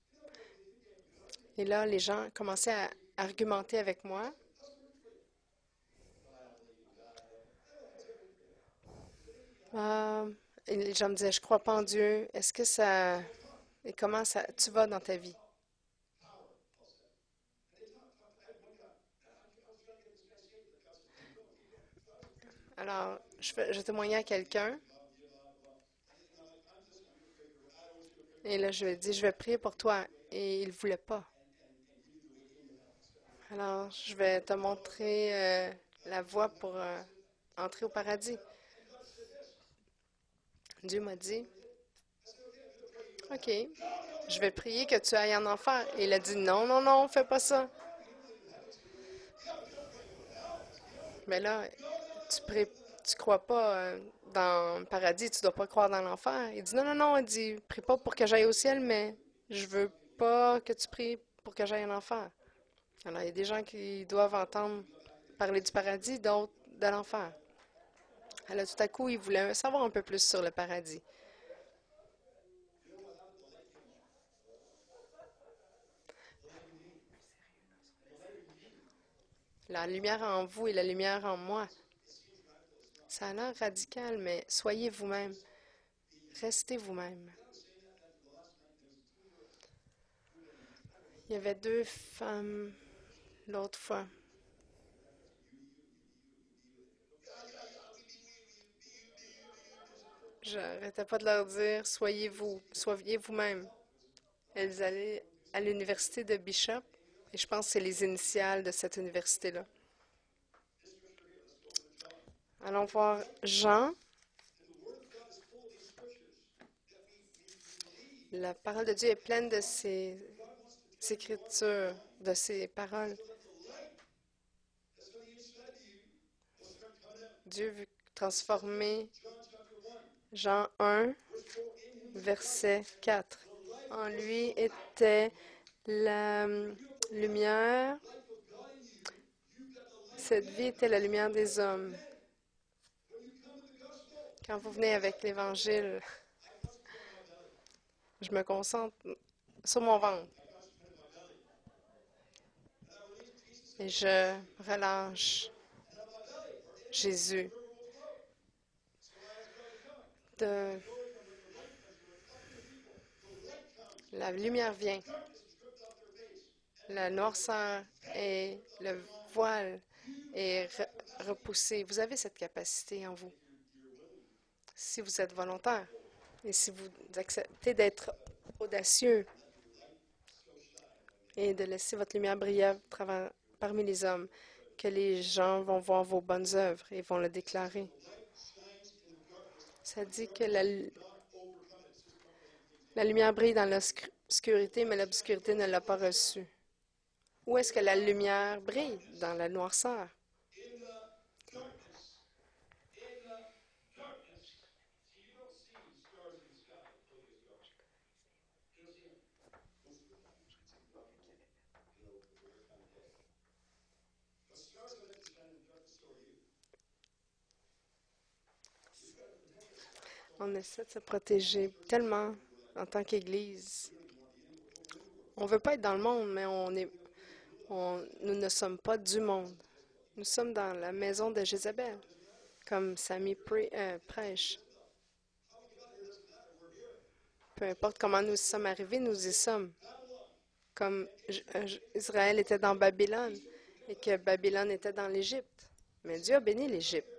Et là, les gens commençaient à argumenter avec moi. Ah, et les gens me disaient, je crois pas en Dieu. Est-ce que ça... Et comment ça... Tu vas dans ta vie? Alors, je témoignais à quelqu'un. Et là, je lui ai dit, je vais prier pour toi. Et il ne voulait pas. Alors, je vais te montrer la voie pour entrer au paradis. Dieu m'a dit, OK, je vais prier que tu ailles en enfer. Et il a dit, non, non, non, fais pas ça. Mais là, tu crois pas dans le paradis, tu dois pas croire dans l'enfer. Il dit, non, non, non, il dit, prie pas pour que j'aille au ciel, mais je veux pas que tu pries pour que j'aille en enfer. Alors, il y a des gens qui doivent entendre parler du paradis, d'autres de l'enfer. Alors, tout à coup, il voulait savoir un peu plus sur le paradis. La lumière en vous et la lumière en moi. Ça a l'air radical, mais soyez vous-même. Restez vous-même. Il y avait deux femmes l'autre fois. J'arrêtais pas de leur dire, soyez vous, soyez vous-même. Elles allaient à l'université de Bishop, et je pense que c'est les initiales de cette université-là. Allons voir Jean. La parole de Dieu est pleine de ses écritures, de ses paroles. Dieu veut transformer Jean 1, verset 4. En lui était la lumière. Cette vie était la lumière des hommes. Quand vous venez avec l'Évangile, je me concentre sur mon ventre et je relâche Jésus. De, la lumière vient. La noirceur et le voile est repoussé. Vous avez cette capacité en vous. Si vous êtes volontaire et si vous acceptez d'être audacieux et de laisser votre lumière briller parmi les hommes, que les gens vont voir vos bonnes œuvres et vont le déclarer. Ça dit que la lumière brille dans l'obscurité, mais l'obscurité ne l'a pas reçue. Où est-ce que la lumière brille? Dans la noirceur. On essaie de se protéger tellement en tant qu'Église. On ne veut pas être dans le monde, mais nous ne sommes pas du monde. Nous sommes dans la maison de Jézabel, comme Samy prêche. Peu importe comment nous y sommes arrivés, nous y sommes. Comme Israël était dans Babylone et que Babylone était dans l'Égypte. Mais Dieu a béni l'Égypte.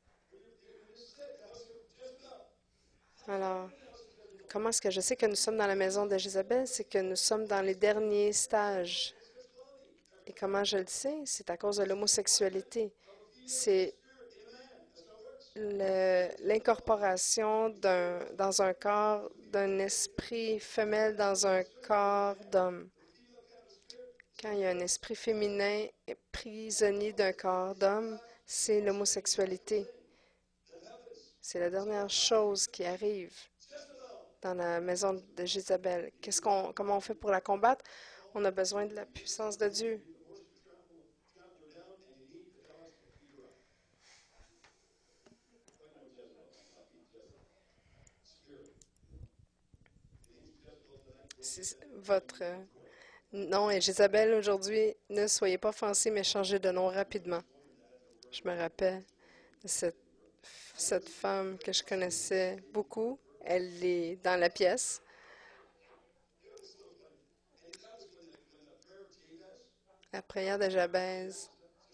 Alors, comment est-ce que je sais que nous sommes dans la maison de Jézabel? C'est que nous sommes dans les derniers stages. Et comment je le sais? C'est à cause de l'homosexualité. C'est l'incorporation dans un corps d'un esprit femelle dans un corps d'homme. Quand il y a un esprit féminin prisonnier d'un corps d'homme, c'est l'homosexualité. C'est la dernière chose qui arrive dans la maison de Jézabel. Comment on fait pour la combattre? On a besoin de la puissance de Dieu. Si votre nom est Jézabel aujourd'hui, ne soyez pas offensés, mais changez de nom rapidement. Je me rappelle de cette femme que je connaissais beaucoup. Elle est dans la pièce. La prière de Jabez.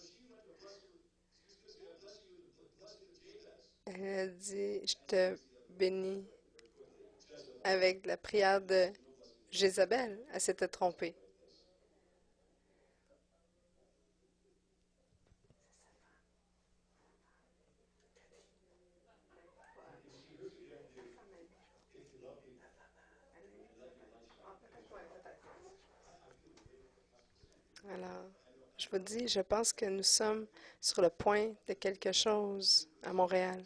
Elle a dit, je te bénis avec la prière de Jézabel. Elle s'était trompée. Alors, je vous dis, je pense que nous sommes sur le point de quelque chose à Montréal.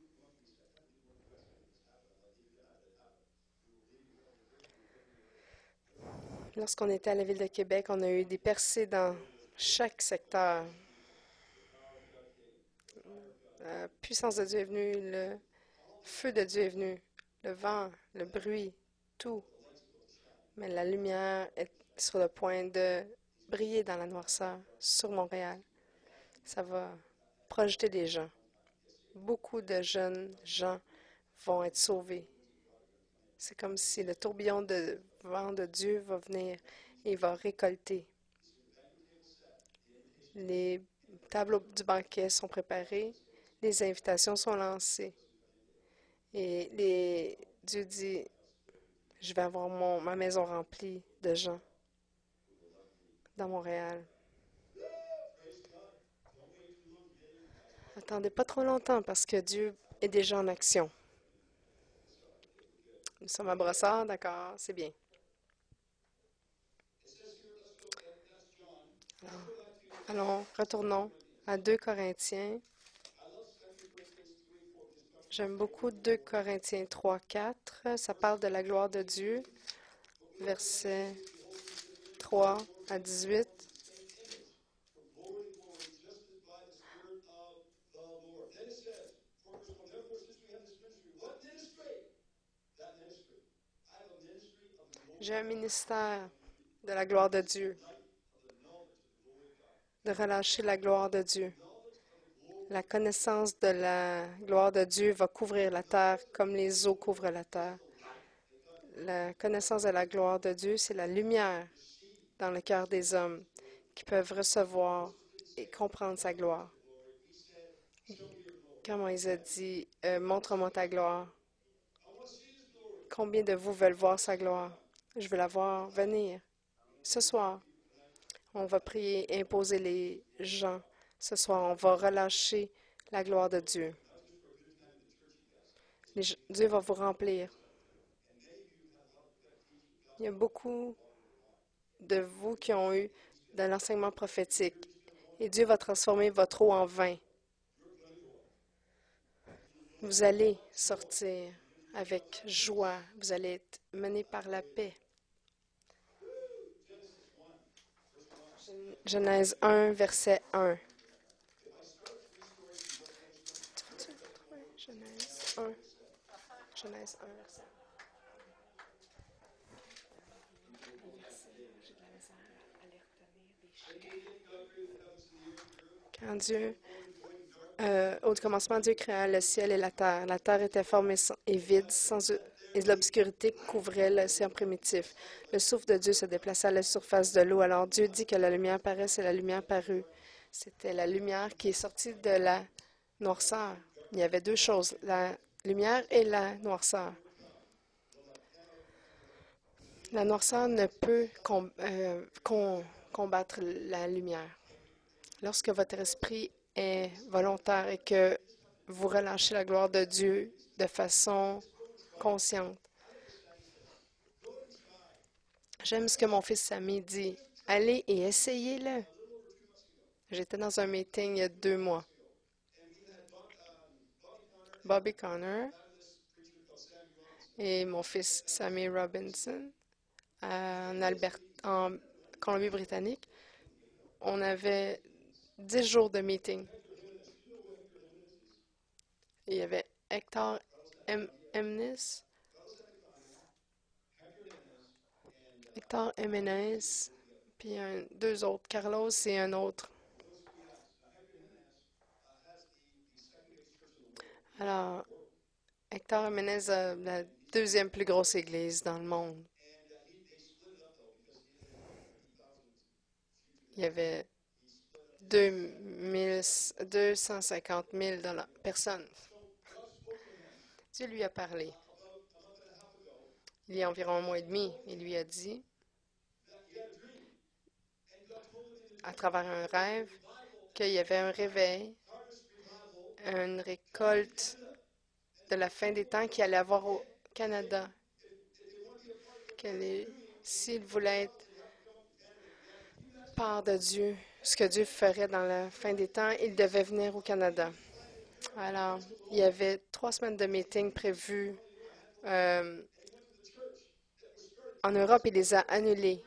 Lorsqu'on était à la Ville de Québec, on a eu des percées dans chaque secteur. La puissance de Dieu est venue, le feu de Dieu est venu, le vent, le bruit, tout. Mais la lumière est sur le point de briller dans la noirceur sur Montréal. Ça va projeter des gens. Beaucoup de jeunes gens vont être sauvés. C'est comme si le tourbillon de vent de Dieu va venir et il va récolter. Les tables du banquet sont préparées, les invitations sont lancées Et Dieu dit, je vais avoir ma maison remplie de gens dans Montréal. Attendez pas trop longtemps parce que Dieu est déjà en action. Nous sommes à Brossard, d'accord, c'est bien. Alors, retournons à 2 Corinthiens. J'aime beaucoup 2 Corinthiens 3, 4. Ça parle de la gloire de Dieu. Versets 3 à 18. J'ai un ministère de la gloire de Dieu, de relâcher la gloire de Dieu. La connaissance de la gloire de Dieu va couvrir la terre comme les eaux couvrent la terre. La connaissance de la gloire de Dieu, c'est la lumière dans le cœur des hommes qui peuvent recevoir et comprendre sa gloire. Quand Moïse a dit, montre-moi ta gloire. Combien de vous veulent voir sa gloire? Je veux la voir venir. Ce soir, on va prier et imposer les gens. Ce soir, on va relâcher la gloire de Dieu. Dieu va vous remplir. Il y a beaucoup de vous qui ont eu de l'enseignement prophétique. Et Dieu va transformer votre eau en vin. Vous allez sortir avec joie. Vous allez être menés par la paix. Genèse 1, verset 1. Genèse 1. Genèse 1, verset 1. Quand Dieu, au commencement, Dieu créa le ciel et la terre. La terre était formée et vide, et l'obscurité couvrait l'océan primitif. Le souffle de Dieu se déplaçait à la surface de l'eau. Alors Dieu dit que la lumière paraisse et la lumière parut. C'était la lumière qui est sortie de la noirceur. Il y avait deux choses, la lumière et la noirceur. La noirceur ne peut combattre la lumière. Lorsque votre esprit est volontaire et que vous relâchez la gloire de Dieu de façon consciente. J'aime ce que mon fils Samy dit. Allez et essayez-le. J'étais dans un meeting il y a 2 mois. Bobby Connor et mon fils Sammy Robinson en Colombie-Britannique. On avait 10 jours de meeting. Il y avait Hector Emnes, Hector Jiménez, puis deux autres, Carlos et un autre. Alors, Hector Jiménez a la deuxième plus grosse église dans le monde. Il y avait 250 000 personnes. Dieu lui a parlé. Il y a environ un mois et demi, il lui a dit, à travers un rêve, qu'il y avait un réveil, une récolte de la fin des temps qui allait avoir au Canada. S'il voulait être part de Dieu, ce que Dieu ferait dans la fin des temps, il devait venir au Canada. Alors, il y avait 3 semaines de meeting prévues en Europe. Il les a annulés.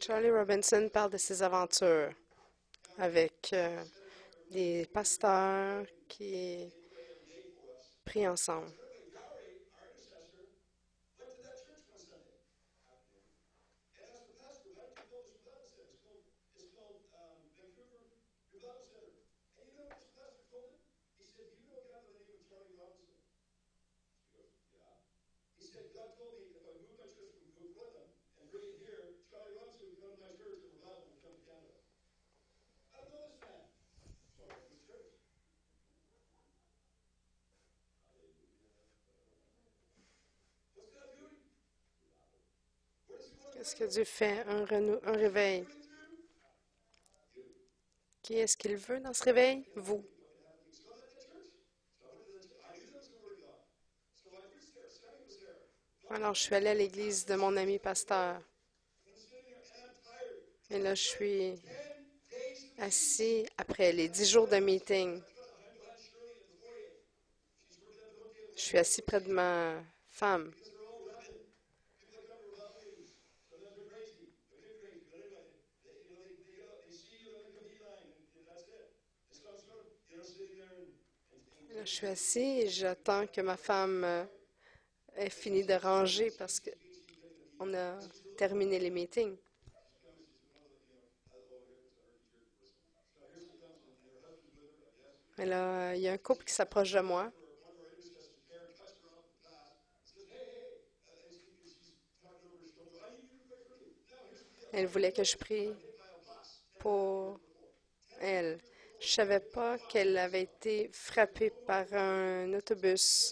Charlie Robinson parle de ses aventures avec des pasteurs qui prient ensemble. Qu'est-ce que Dieu fait? Un réveil. Qui est-ce qu'il veut dans ce réveil? Vous. Alors, je suis allée à l'église de mon ami pasteur. Et là, je suis assis après les 10 jours de meeting. Je suis assis près de ma femme. Là, je suis assis et j'attends que ma femme ait fini de ranger parce qu'on a terminé les meetings. Et là, il y a un couple qui s'approche de moi. Elle voulait que je prie pour elle. Je ne savais pas qu'elle avait été frappée par un autobus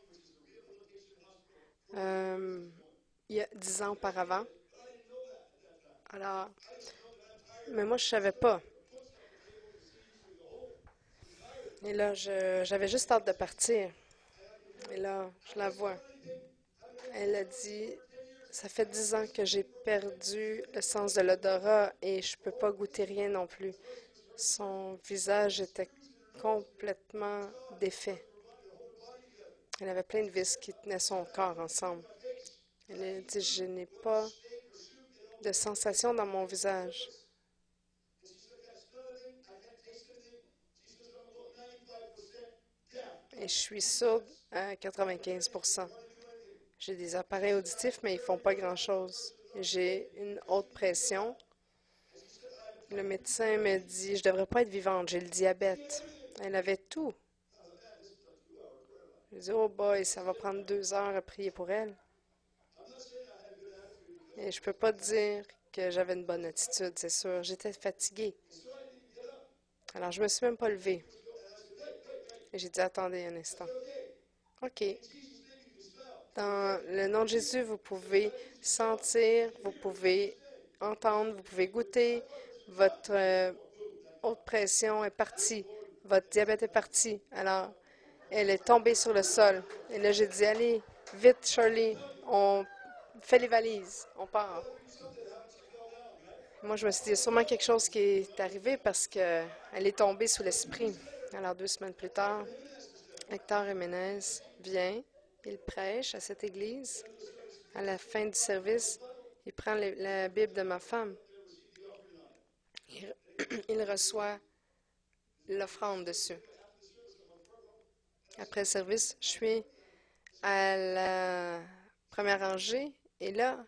euh, il y a 10 ans auparavant. Alors, mais moi, je ne savais pas. Et là, j'avais juste hâte de partir. Et là, je la vois. Elle a dit, ça fait 10 ans que j'ai perdu le sens de l'odorat et je ne peux pas goûter rien non plus. Son visage était complètement défait. Elle avait plein de vis qui tenaient son corps ensemble. Elle a dit, je n'ai pas de sensation dans mon visage. Et je suis sourde à 95 %. J'ai des appareils auditifs, mais ils ne font pas grand-chose. J'ai une haute pression. Le médecin me dit, je ne devrais pas être vivante, j'ai le diabète. Elle avait tout. J'ai dit, oh boy, ça va prendre 2 heures à prier pour elle. Et je ne peux pas dire que j'avais une bonne attitude, c'est sûr. J'étais fatiguée. Alors, je ne me suis même pas levée. Et j'ai dit, attendez un instant. OK. Dans le nom de Jésus, vous pouvez sentir, vous pouvez entendre, vous pouvez goûter. Votre haute pression est partie. Votre diabète est parti. Alors, elle est tombée sur le sol. Et là, j'ai dit, allez, vite, Shirley, on fait les valises, on part. Moi, je me suis dit, il y a sûrement quelque chose qui est arrivé parce qu'elle est tombée sous l'esprit. Alors, 2 semaines plus tard, Hector Jiménez vient, il prêche à cette église. À la fin du service, il prend la Bible de ma femme. Il, il reçoit l'offrande dessus. Après le service, je suis à la première rangée et là,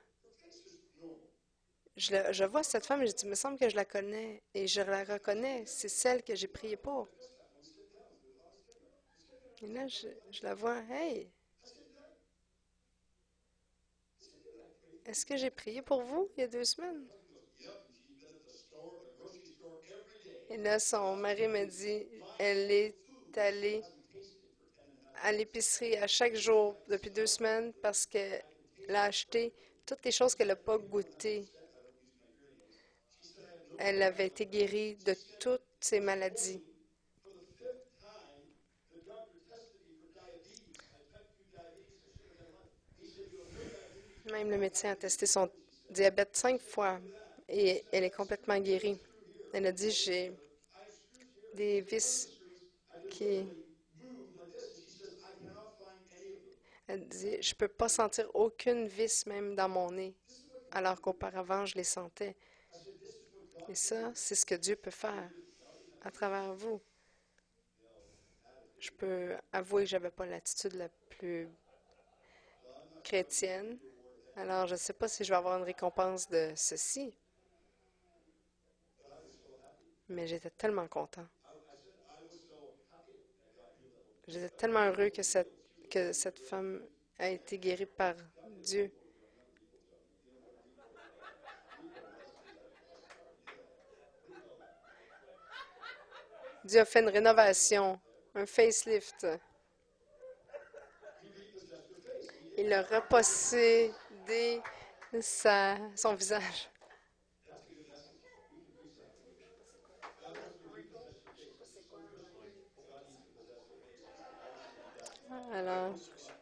je vois cette femme et je dis, il me semble que je la connais et je la reconnais. C'est celle que j'ai prié pour. Et là, je la vois. Hey, est-ce que j'ai prié pour vous il y a 2 semaines? Et là, son mari me dit, elle est allée à l'épicerie à chaque jour depuis 2 semaines parce qu'elle a acheté toutes les choses qu'elle n'a pas goûtées. Elle avait été guérie de toutes ses maladies. Même le médecin a testé son diabète 5 fois et elle est complètement guérie. Elle a dit, j'ai des vis qui... Elle dit, je ne peux pas sentir aucune vis même dans mon nez, alors qu'auparavant, je les sentais. Et ça, c'est ce que Dieu peut faire à travers vous. Je peux avouer que je n'avais pas l'attitude la plus chrétienne. Alors, je ne sais pas si je vais avoir une récompense de ceci, mais j'étais tellement content. J'étais tellement heureux que cette femme a été guérie par Dieu. Dieu a fait une rénovation, un facelift. Il a repossédé son visage. Alors,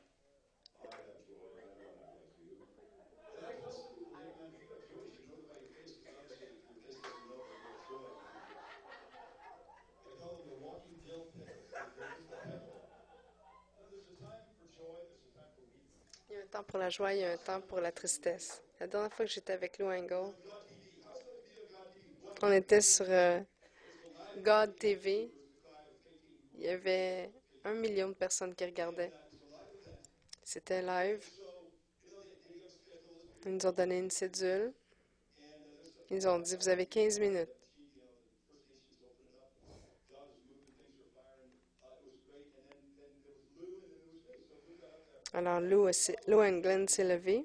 il y a un temps pour la joie, il y a un temps pour la tristesse. La dernière fois que j'étais avec Lou Engle, on était sur God TV. Il y avait 1 million de personnes qui regardaient. C'était live. Ils nous ont donné une cédule. Ils ont dit, vous avez 15 minutes. Alors, Lou Englund s'est levé.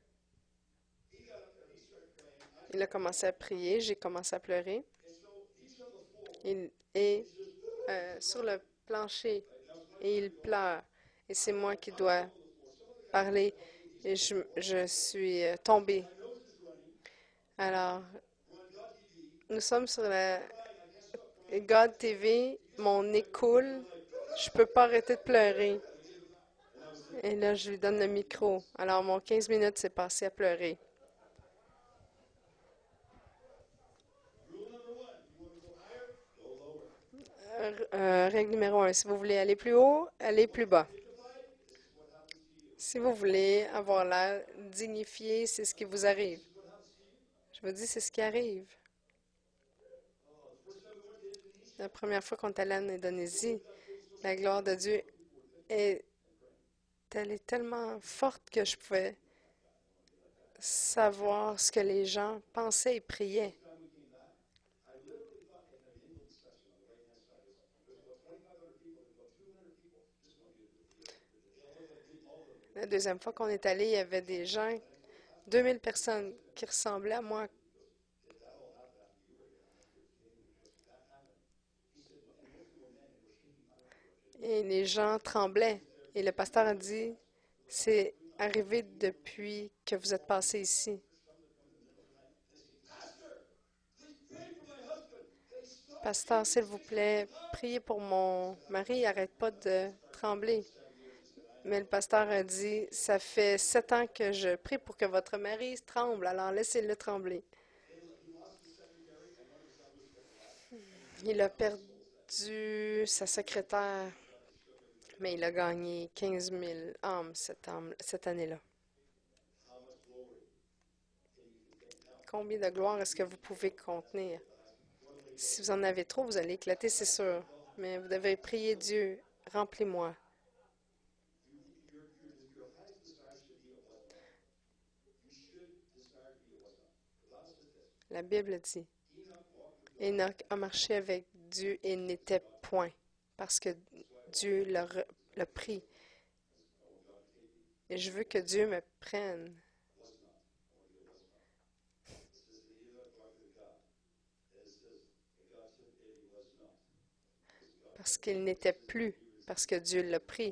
Il a commencé à prier. J'ai commencé à pleurer. Il est sur le plancher et il pleure. Et c'est moi qui dois parler. Et je suis tombée. Alors, nous sommes sur la God TV. Mon nez coule. Je peux pas arrêter de pleurer. Et là, je lui donne le micro. Alors, mon 15 minutes s'est passé à pleurer. Règle numéro 1, si vous voulez aller plus haut, allez plus bas. Si vous voulez avoir l'air dignifié, c'est ce qui vous arrive. Je vous dis, c'est ce qui arrive. La première fois qu'on est allé en Indonésie, la gloire de Dieu est, elle est tellement forte que je pouvais savoir ce que les gens pensaient et priaient. La deuxième fois qu'on est allé, il y avait des gens, 2000 personnes qui ressemblaient à moi. Et les gens tremblaient. Et le pasteur a dit, c'est arrivé depuis que vous êtes passé ici. Pasteur, s'il vous plaît, priez pour mon mari, il n'arrête pas de trembler. Mais le pasteur a dit, ça fait 7 ans que je prie pour que votre mari tremble, alors laissez-le trembler. Il a perdu sa secrétaire, mais il a gagné 15 000 âmes cette année-là. Combien de gloire est-ce que vous pouvez contenir? Si vous en avez trop, vous allez éclater, c'est sûr. Mais vous devez prier Dieu, remplis-moi. La Bible dit, Enoch a marché avec Dieu et n'était point, parce que Dieu l'a pris. Et je veux que Dieu me prenne. Parce qu'il n'était plus, parce que Dieu l'a pris.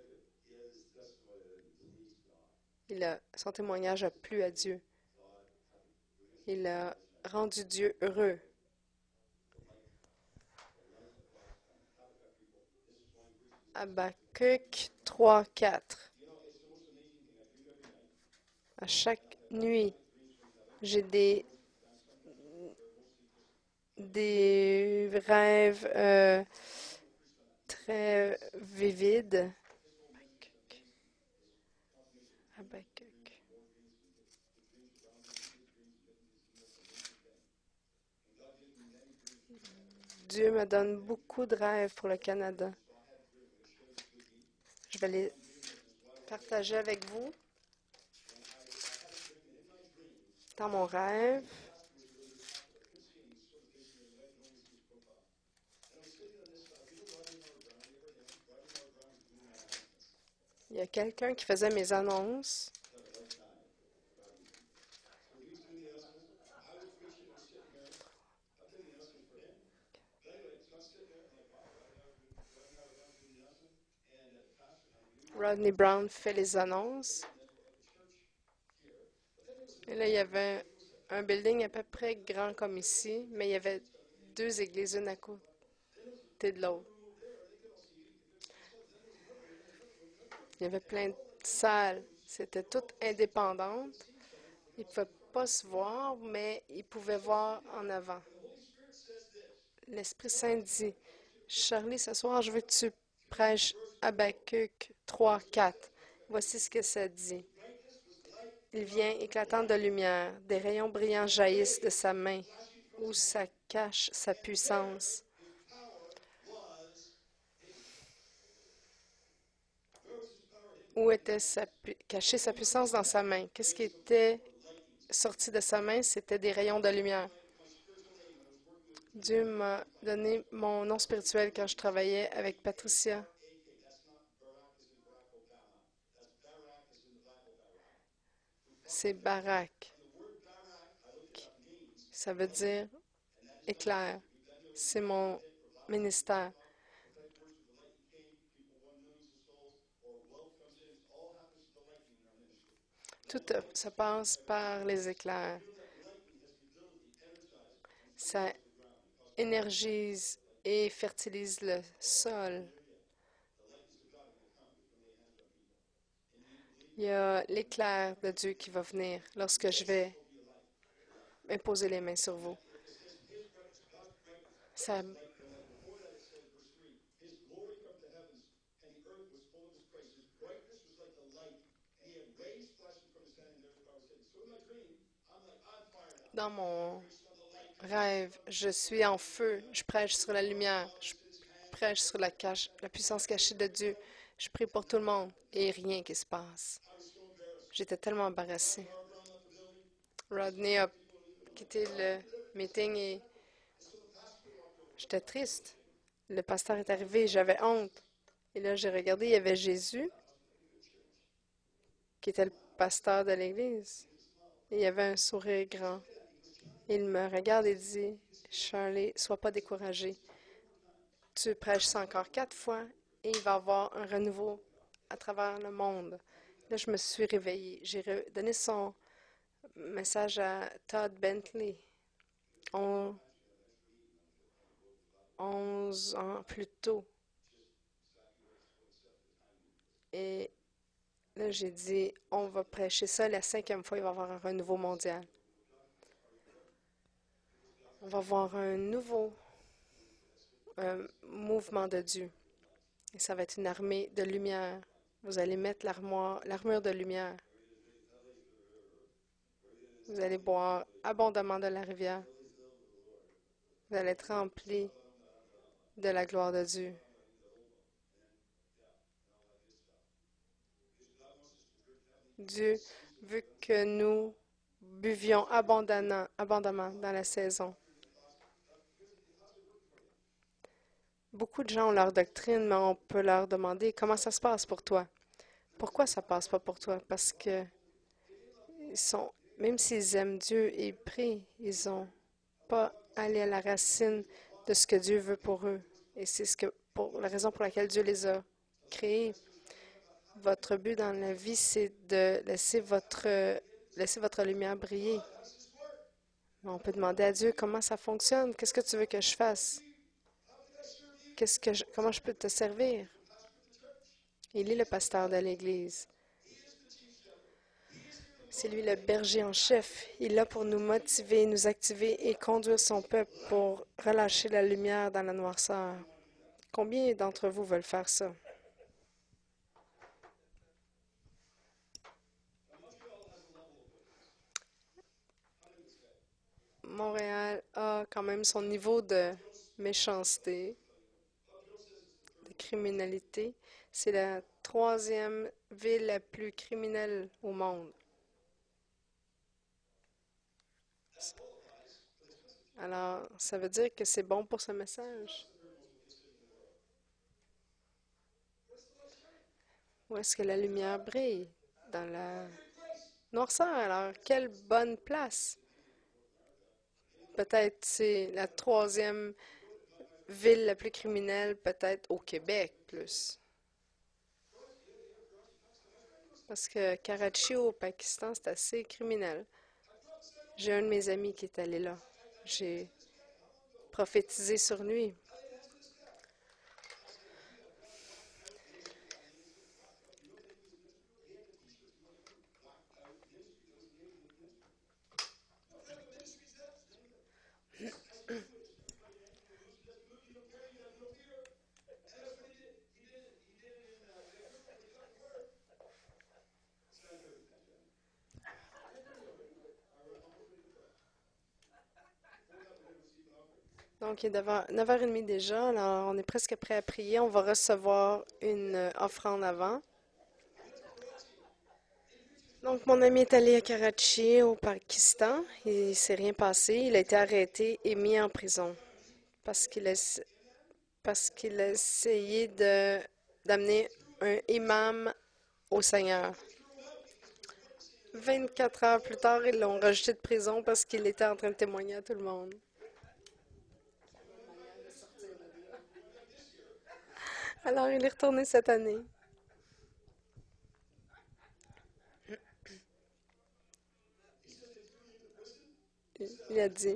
Son témoignage a plu à Dieu. Il a rendu Dieu heureux. Habakkuk 3:4. À chaque nuit, j'ai des rêves très vivides. Habakkuk. Dieu me donne beaucoup de rêves pour le Canada. Je vais les partager avec vous. Dans mon rêve, il y a quelqu'un qui faisait mes annonces. Rodney Brown fait les annonces. Et là, il y avait un building à peu près grand comme ici, mais il y avait deux églises, une à côté de l'autre. Il y avait plein de salles. C'était toutes indépendantes. Ils ne pouvaient pas se voir, mais ils pouvaient voir en avant. L'Esprit Saint dit, Charlie, ce soir, je veux que tu prêches Habakkuk 3:4. Voici ce que ça dit. Il vient éclatant de lumière, des rayons brillants jaillissent de sa main, où ça cache sa puissance. Où était cachée sa puissance dans sa main? Qu'est-ce qui était sorti de sa main? C'était des rayons de lumière. Dieu m'a donné mon nom spirituel quand je travaillais avec Patricia. C'est Barak. Ça veut dire éclair. C'est mon ministère. Tout se passe par les éclairs. Ça énergise et fertilise le sol. Il y a l'éclair de Dieu qui va venir lorsque je vais imposer les mains sur vous. Ça, dans mon rêve, je suis en feu, je prêche sur la lumière, je prêche sur la puissance cachée de Dieu. Je prie pour tout le monde et rien qui se passe. J'étais tellement embarrassée. Rodney a quitté le meeting et j'étais triste. Le pasteur est arrivé, j'avais honte. Et là, j'ai regardé, il y avait Jésus, qui était le pasteur de l'église. Et il y avait un sourire grand. Il me regarde et dit, Charlie, sois pas découragé. Tu prêches ça encore 4 fois et il va y avoir un renouveau à travers le monde. Là, je me suis réveillée. J'ai donné son message à Todd Bentley, 11 ans plus tôt. Et là, j'ai dit, on va prêcher ça. La 5e fois, il va y avoir un renouveau mondial. On va avoir un nouveau mouvement de Dieu. Et ça va être une armée de lumière. Vous allez mettre l'armure de lumière. Vous allez boire abondamment de la rivière. Vous allez être remplis de la gloire de Dieu. Dieu veut que nous buvions abondamment dans la saison. Beaucoup de gens ont leur doctrine, mais on peut leur demander comment ça se passe pour toi. Pourquoi ça passe pas pour toi? Parce que même s'ils aiment Dieu et prient, ils n'ont pas allé à la racine de ce que Dieu veut pour eux. Et c'est la raison pour laquelle Dieu les a créés. Votre but dans la vie, c'est de laisser votre lumière briller. On peut demander à Dieu comment ça fonctionne. Qu'est-ce que tu veux que je fasse? Comment je peux te servir? Il est le pasteur de l'Église. C'est lui le berger en chef. Il est là pour nous motiver, nous activer et conduire son peuple pour relâcher la lumière dans la noirceur. Combien d'entre vous veulent faire ça? Montréal a quand même son niveau de méchanceté, de criminalité. C'est la troisième ville la plus criminelle au monde. Alors, ça veut dire que c'est bon pour ce message. Où est-ce que la lumière brille? Dans la noirceur. Alors, quelle bonne place. Peut-être c'est la troisième ville la plus criminelle, peut-être au Québec plus. Parce que Karachi au Pakistan, c'est assez criminel. J'ai un de mes amis qui est allé là. J'ai prophétisé sur lui. Donc, il est 9h30 déjà. Alors, on est presque prêt à prier. On va recevoir une offrande avant. Donc, mon ami est allé à Karachi, au Pakistan. Il ne s'est rien passé. Il a été arrêté et mis en prison parce qu'il a essayé d'amener un imam au Seigneur. 24 heures plus tard, ils l'ont rejeté de prison parce qu'il était en train de témoigner à tout le monde. Alors, il est retourné cette année. Il a dit,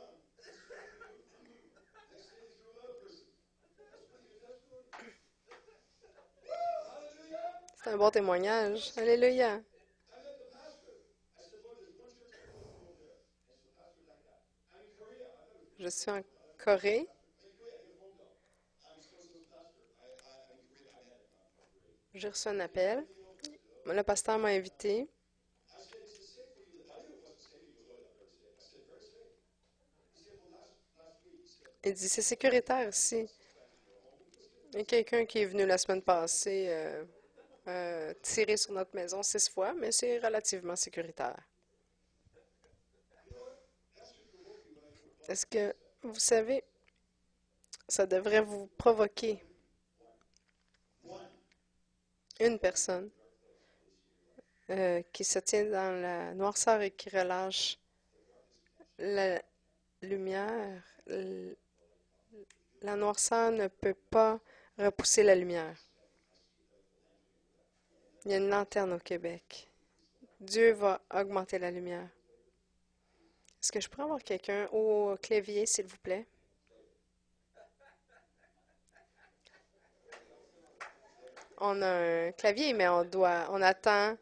c'est un bon témoignage. Alléluia. Je suis en Corée. J'ai reçu un appel. Le pasteur m'a invité. Il dit, c'est sécuritaire ici. Il y a quelqu'un qui est venu la semaine passée tirer sur notre maison 6 fois, mais c'est relativement sécuritaire. Est-ce que vous savez, ça devrait vous provoquer une personne qui se tient dans la noirceur et qui relâche la lumière. La noirceur ne peut pas repousser la lumière. Il y a une lanterne au Québec. Dieu va augmenter la lumière. Est-ce que je pourrais avoir quelqu'un au clavier, s'il vous plaît? On a un clavier, mais on attend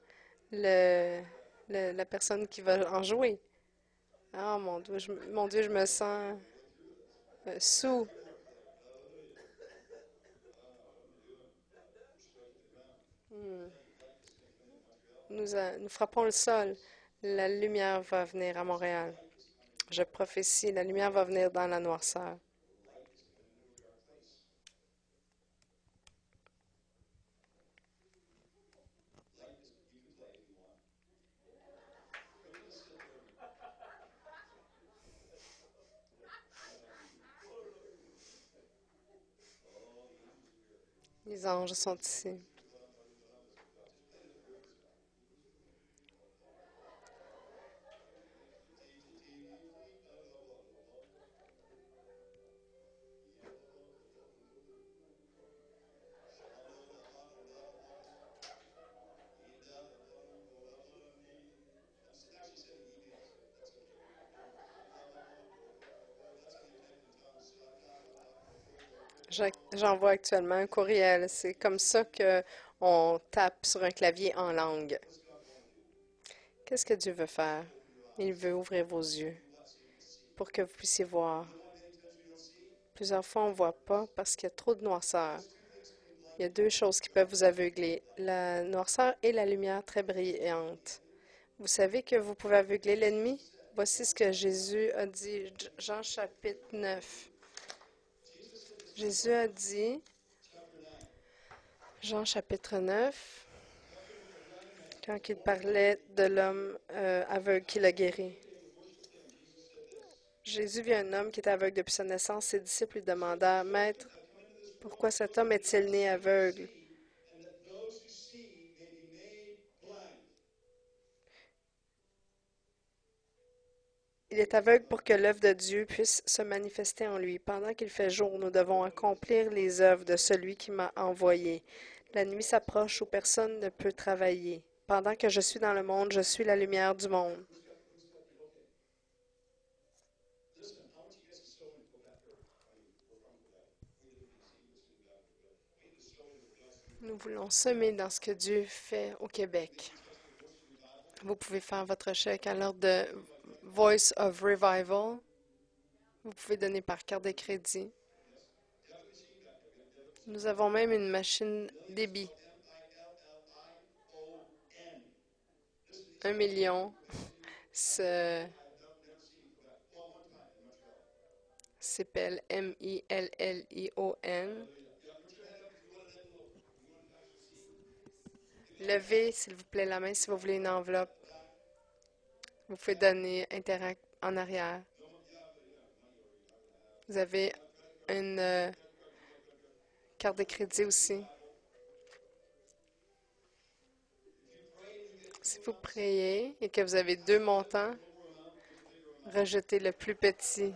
la personne qui va en jouer. Ah, mon Dieu, je me sens sous. Hmm. Nous frappons le sol. La lumière va venir à Montréal. Je prophétie, la lumière va venir dans la noirceur. Les anges sont ici. J'envoie actuellement un courriel. C'est comme ça que on tape sur un clavier en langue. Qu'est-ce que Dieu veut faire? Il veut ouvrir vos yeux pour que vous puissiez voir. Plusieurs fois, on ne voit pas parce qu'il y a trop de noirceur. Il y a deux choses qui peuvent vous aveugler, la noirceur et la lumière très brillante. Vous savez que vous pouvez aveugler l'ennemi? Voici ce que Jésus a dit, Jean chapitre 9. Jésus a dit, Jean chapitre 9, quand il parlait de l'homme aveugle qu'il a guéri. Jésus vit un homme qui était aveugle depuis sa naissance. Ses disciples lui demandèrent, Maître, pourquoi cet homme est-il né aveugle? Il est aveugle pour que l'œuvre de Dieu puisse se manifester en lui. Pendant qu'il fait jour, nous devons accomplir les œuvres de celui qui m'a envoyé. La nuit s'approche où personne ne peut travailler. Pendant que je suis dans le monde, je suis la lumière du monde. Nous voulons semer dans ce que Dieu fait au Québec. Vous pouvez faire votre chèque à l'ordre de Voice of Revival. Vous pouvez donner par carte de crédit. Nous avons même une machine débit. 1 million s'appelle Million. Levez, s'il vous plaît, la main si vous voulez une enveloppe. Vous pouvez donner Interact en arrière. Vous avez une carte de crédit aussi. Si vous priez et que vous avez 2 montants, rejetez le plus petit.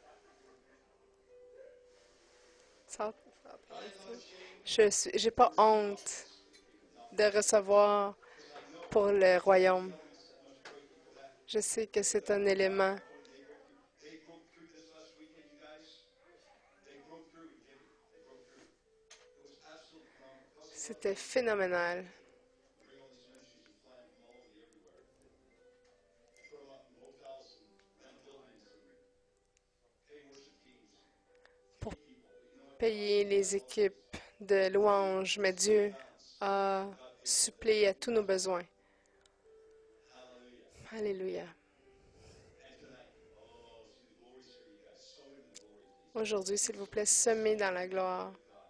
Je n'ai pas honte de recevoir pour le royaume. Je sais que c'est un élément. C'était phénoménal. Pour payer les équipes de louanges, mais Dieu a suppléé à tous nos besoins. Alléluia. Aujourd'hui, s'il vous plaît, semez dans la gloire.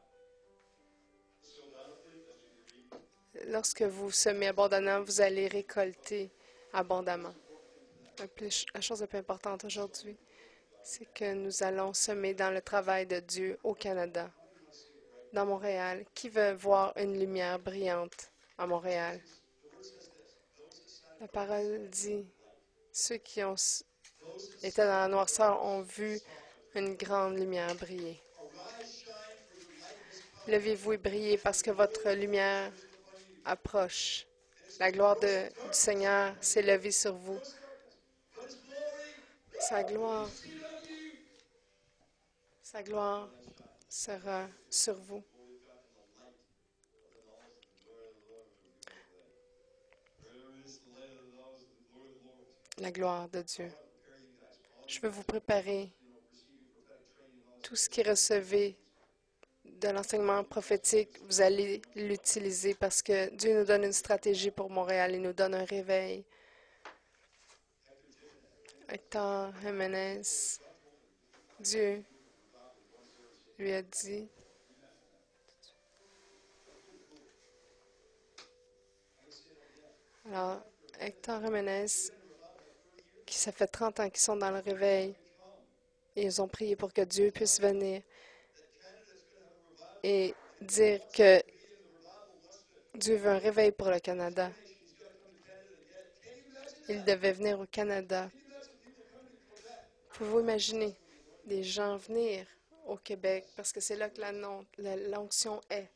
Lorsque vous semez abondamment, vous allez récolter abondamment. La chose la plus importante aujourd'hui, c'est que nous allons semer dans le travail de Dieu au Canada, dans Montréal. Qui veut voir une lumière brillante à Montréal? La parole dit, ceux qui étaient dans la noirceur ont vu une grande lumière briller. Levez-vous et brillez parce que votre lumière approche. La gloire du Seigneur s'est levée sur vous. Sa gloire sera sur vous. La gloire de Dieu. Je veux vous préparer tout ce qui recevez de l'enseignement prophétique, vous allez l'utiliser parce que Dieu nous donne une stratégie pour Montréal. Il nous donne un réveil. Hector Jiménez, Dieu lui a dit, alors, Hector Jiménez, qui ça fait 30 ans qu'ils sont dans le réveil, et ils ont prié pour que Dieu puisse venir et dire que Dieu veut un réveil pour le Canada. Il devait venir au Canada. Pouvez-vous imaginer des gens venir au Québec parce que c'est là que l'onction est.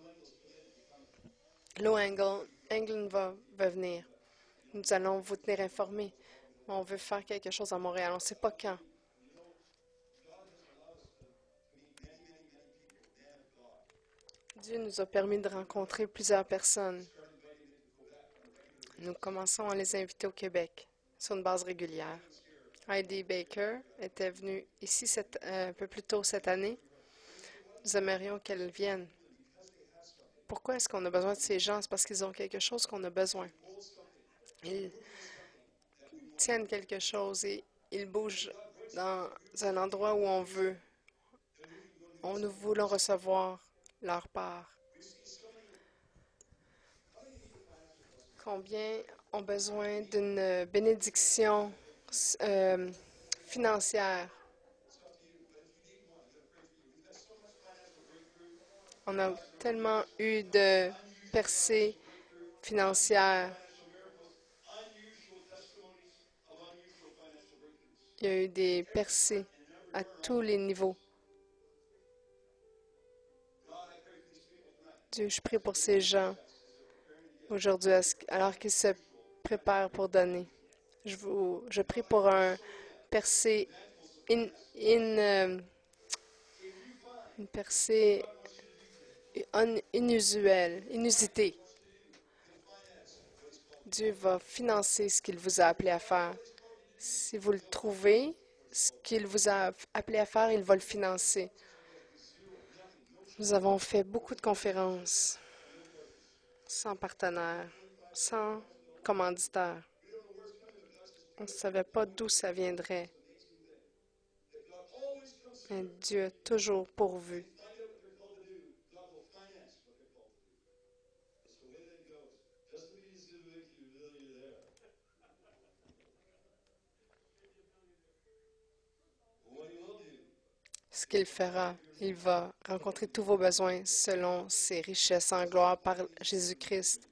Lou Englund va venir. Nous allons vous tenir informés. On veut faire quelque chose à Montréal. On ne sait pas quand. Dieu nous a permis de rencontrer plusieurs personnes. Nous commençons à les inviter au Québec sur une base régulière. Heidi Baker était venue ici un peu plus tôt cette année. Nous aimerions qu'elle vienne. Pourquoi est-ce qu'on a besoin de ces gens? C'est parce qu'ils ont quelque chose qu'on a besoin. Ils tiennent quelque chose et ils bougent dans un endroit où on veut. Nous voulons recevoir leur part. Combien ont besoin d'une bénédiction euh, financière? On a tellement eu de percées financières. Il y a eu des percées à tous les niveaux. Dieu, je prie pour ces gens aujourd'hui, alors qu'ils se préparent pour donner. Je prie pour un percée, in- in- euh, une percée inusuelle, inusitée. Dieu va financer ce qu'il vous a appelé à faire. Si vous le trouvez, ce qu'il vous a appelé à faire, il va le financer. Nous avons fait beaucoup de conférences sans partenaire, sans commanditaire. On ne savait pas d'où ça viendrait. Mais Dieu a toujours pourvu. Ce qu'il fera, il va rencontrer tous vos besoins selon ses richesses en gloire par Jésus-Christ.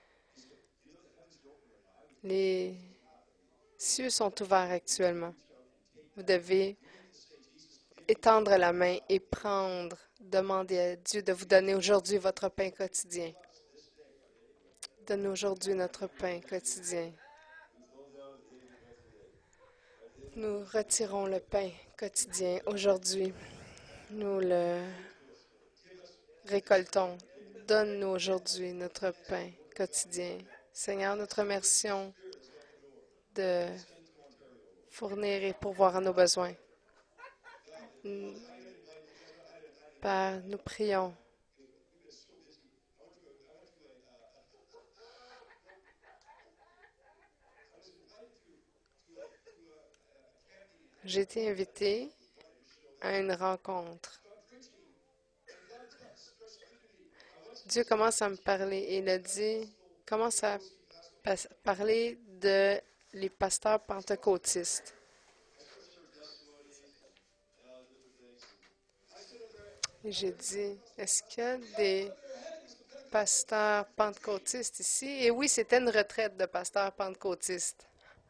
Les cieux sont ouverts actuellement. Vous devez étendre la main et prendre, demander à Dieu de vous donner aujourd'hui votre pain quotidien. Donne-nous aujourd'hui notre pain quotidien. Nous retirons le pain quotidien aujourd'hui. Nous le récoltons. Donne-nous aujourd'hui notre pain quotidien. Seigneur, nous te remercions de fournir et pourvoir à nos besoins. Père, nous prions. J'ai été invité à une rencontre. Dieu commence à me parler et il a dit, commence à parler de les pasteurs pentecôtistes. Et j'ai dit, est-ce qu'il y a des pasteurs pentecôtistes ici? Et oui, c'était une retraite de pasteurs pentecôtistes.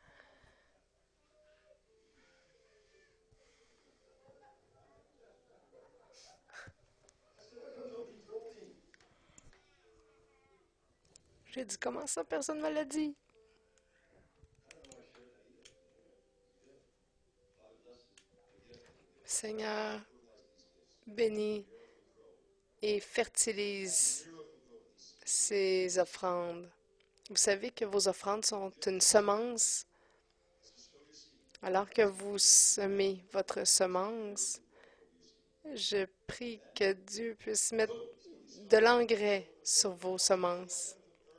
J'ai dit, comment ça, personne ne me l'a dit? Seigneur, bénis et fertilise ces offrandes. Vous savez que vos offrandes sont une semence. Alors que vous semez votre semence, je prie que Dieu puisse mettre de l'engrais sur vos semences.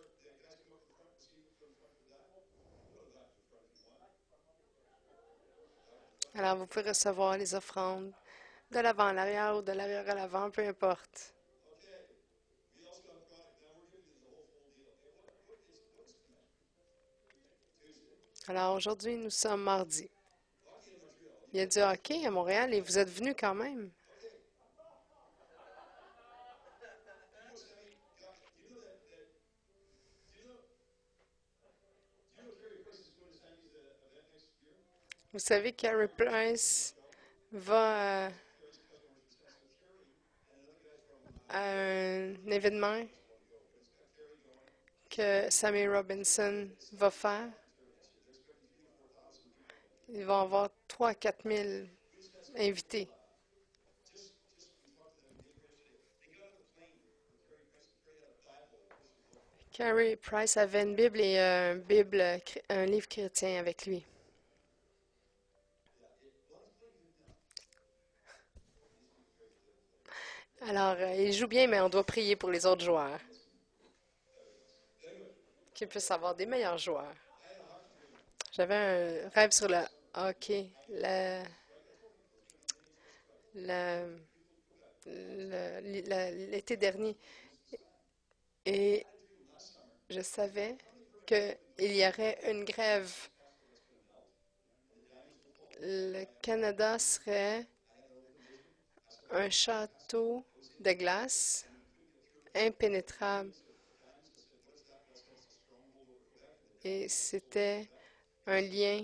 Alors, vous pouvez recevoir les offrandes de l'avant à l'arrière ou de l'arrière à l'avant, peu importe. Alors, aujourd'hui, nous sommes mardi. Il y a du hockey à Montréal et vous êtes venus quand même. Vous savez que Carey Price va à un événement que Sammy Robinson va faire. Ils vont avoir 3 à 4 000 invités. Carey Price avait une Bible et un livre chrétien avec lui. Alors, il joue bien, mais on doit prier pour les autres joueurs, qu'ils puissent avoir des meilleurs joueurs. J'avais un rêve sur le hockey, la l'été dernier et je savais qu'il y aurait une grève. Le Canada serait un château de glace impénétrable et c'était un lien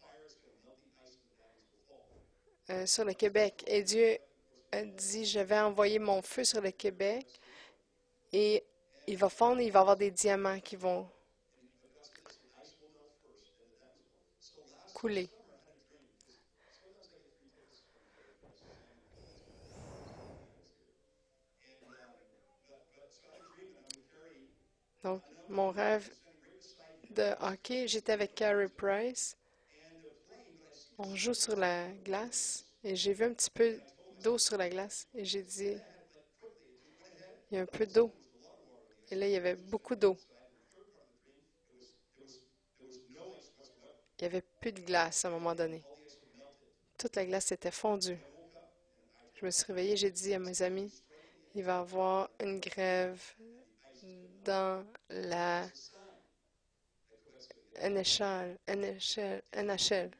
sur le Québec. Et Dieu a dit, je vais envoyer mon feu sur le Québec et il va fondre, il va y avoir des diamants qui vont couler. Donc, mon rêve de hockey, j'étais avec Carey Price. On joue sur la glace et j'ai vu un petit peu d'eau sur la glace et j'ai dit, il y a un peu d'eau. Et là, il y avait beaucoup d'eau. Il n'y avait plus de glace à un moment donné. Toute la glace était fondue. Je me suis réveillée, j'ai dit à mes amis, il va y avoir une grève dans la NHL.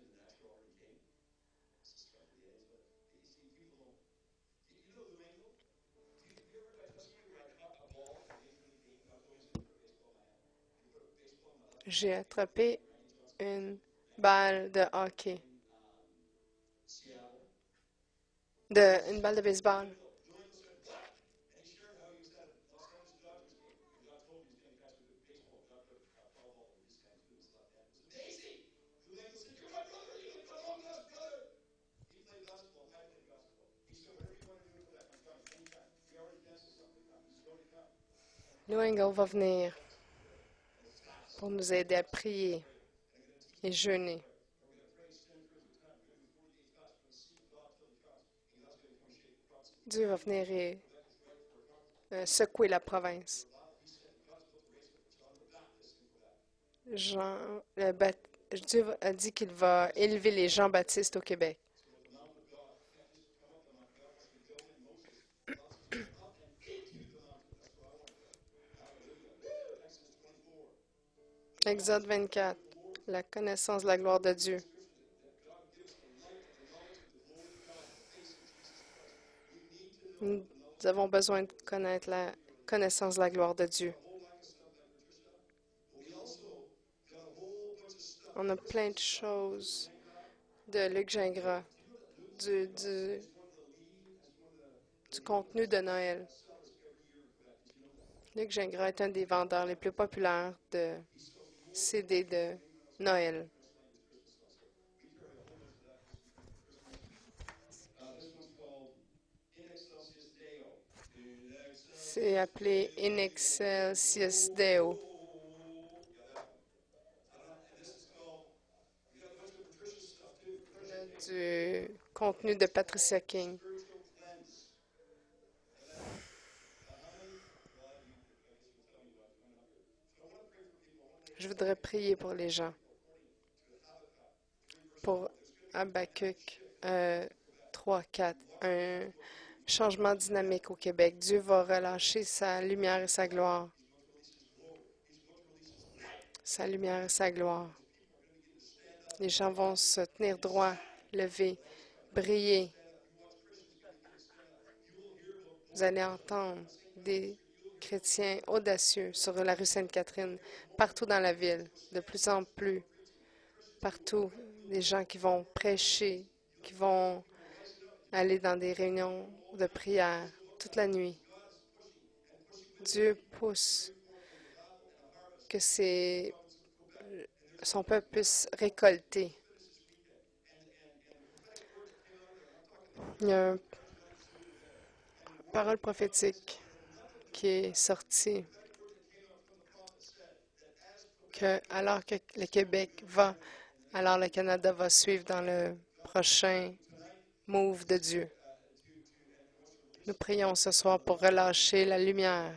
J'ai attrapé une balle de hockey, une balle de baseball. Lou Engle va venir pour nous aider à prier et jeûner. Dieu va venir et secouer la province. Jean, Dieu a dit qu'il va élever les Jean-Baptistes au Québec. Exode 24, la connaissance de la gloire de Dieu. Nous avons besoin de connaître la connaissance de la gloire de Dieu. On a plein de choses de Luc Gingras, du, du, du contenu de Noël. Luc Gingras est un des vendeurs les plus populaires de CD de Noël. C'est appelé In Excelsis Deo. Du contenu de Patricia King. Je voudrais prier pour les gens. Pour Habakkuk 3, 4. Un changement dynamique au Québec. Dieu va relâcher sa lumière et sa gloire. Sa lumière et sa gloire. Les gens vont se tenir droit, lever, briller. Vous allez entendre des chrétiens audacieux sur la rue Sainte-Catherine, partout dans la ville, de plus en plus, partout, des gens qui vont prêcher, qui vont aller dans des réunions de prière toute la nuit. Dieu pousse que son peuple puisse récolter. Il y a une parole prophétique qui est sortie que alors que le Québec va, alors le Canada va suivre dans le prochain move de Dieu. Nous prions ce soir pour relâcher la lumière,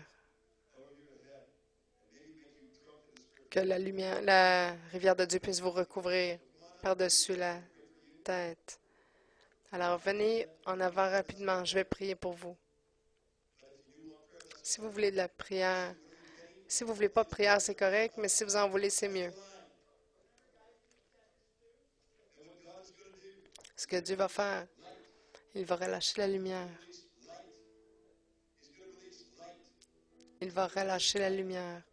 que la rivière de Dieu puisse vous recouvrir par-dessus la tête. Alors, venez en avant rapidement. Je vais prier pour vous. Si vous voulez de la prière, si vous voulez pas de prière, c'est correct, mais si vous en voulez, c'est mieux. Ce que Dieu va faire, il va relâcher la lumière. Il va relâcher la lumière.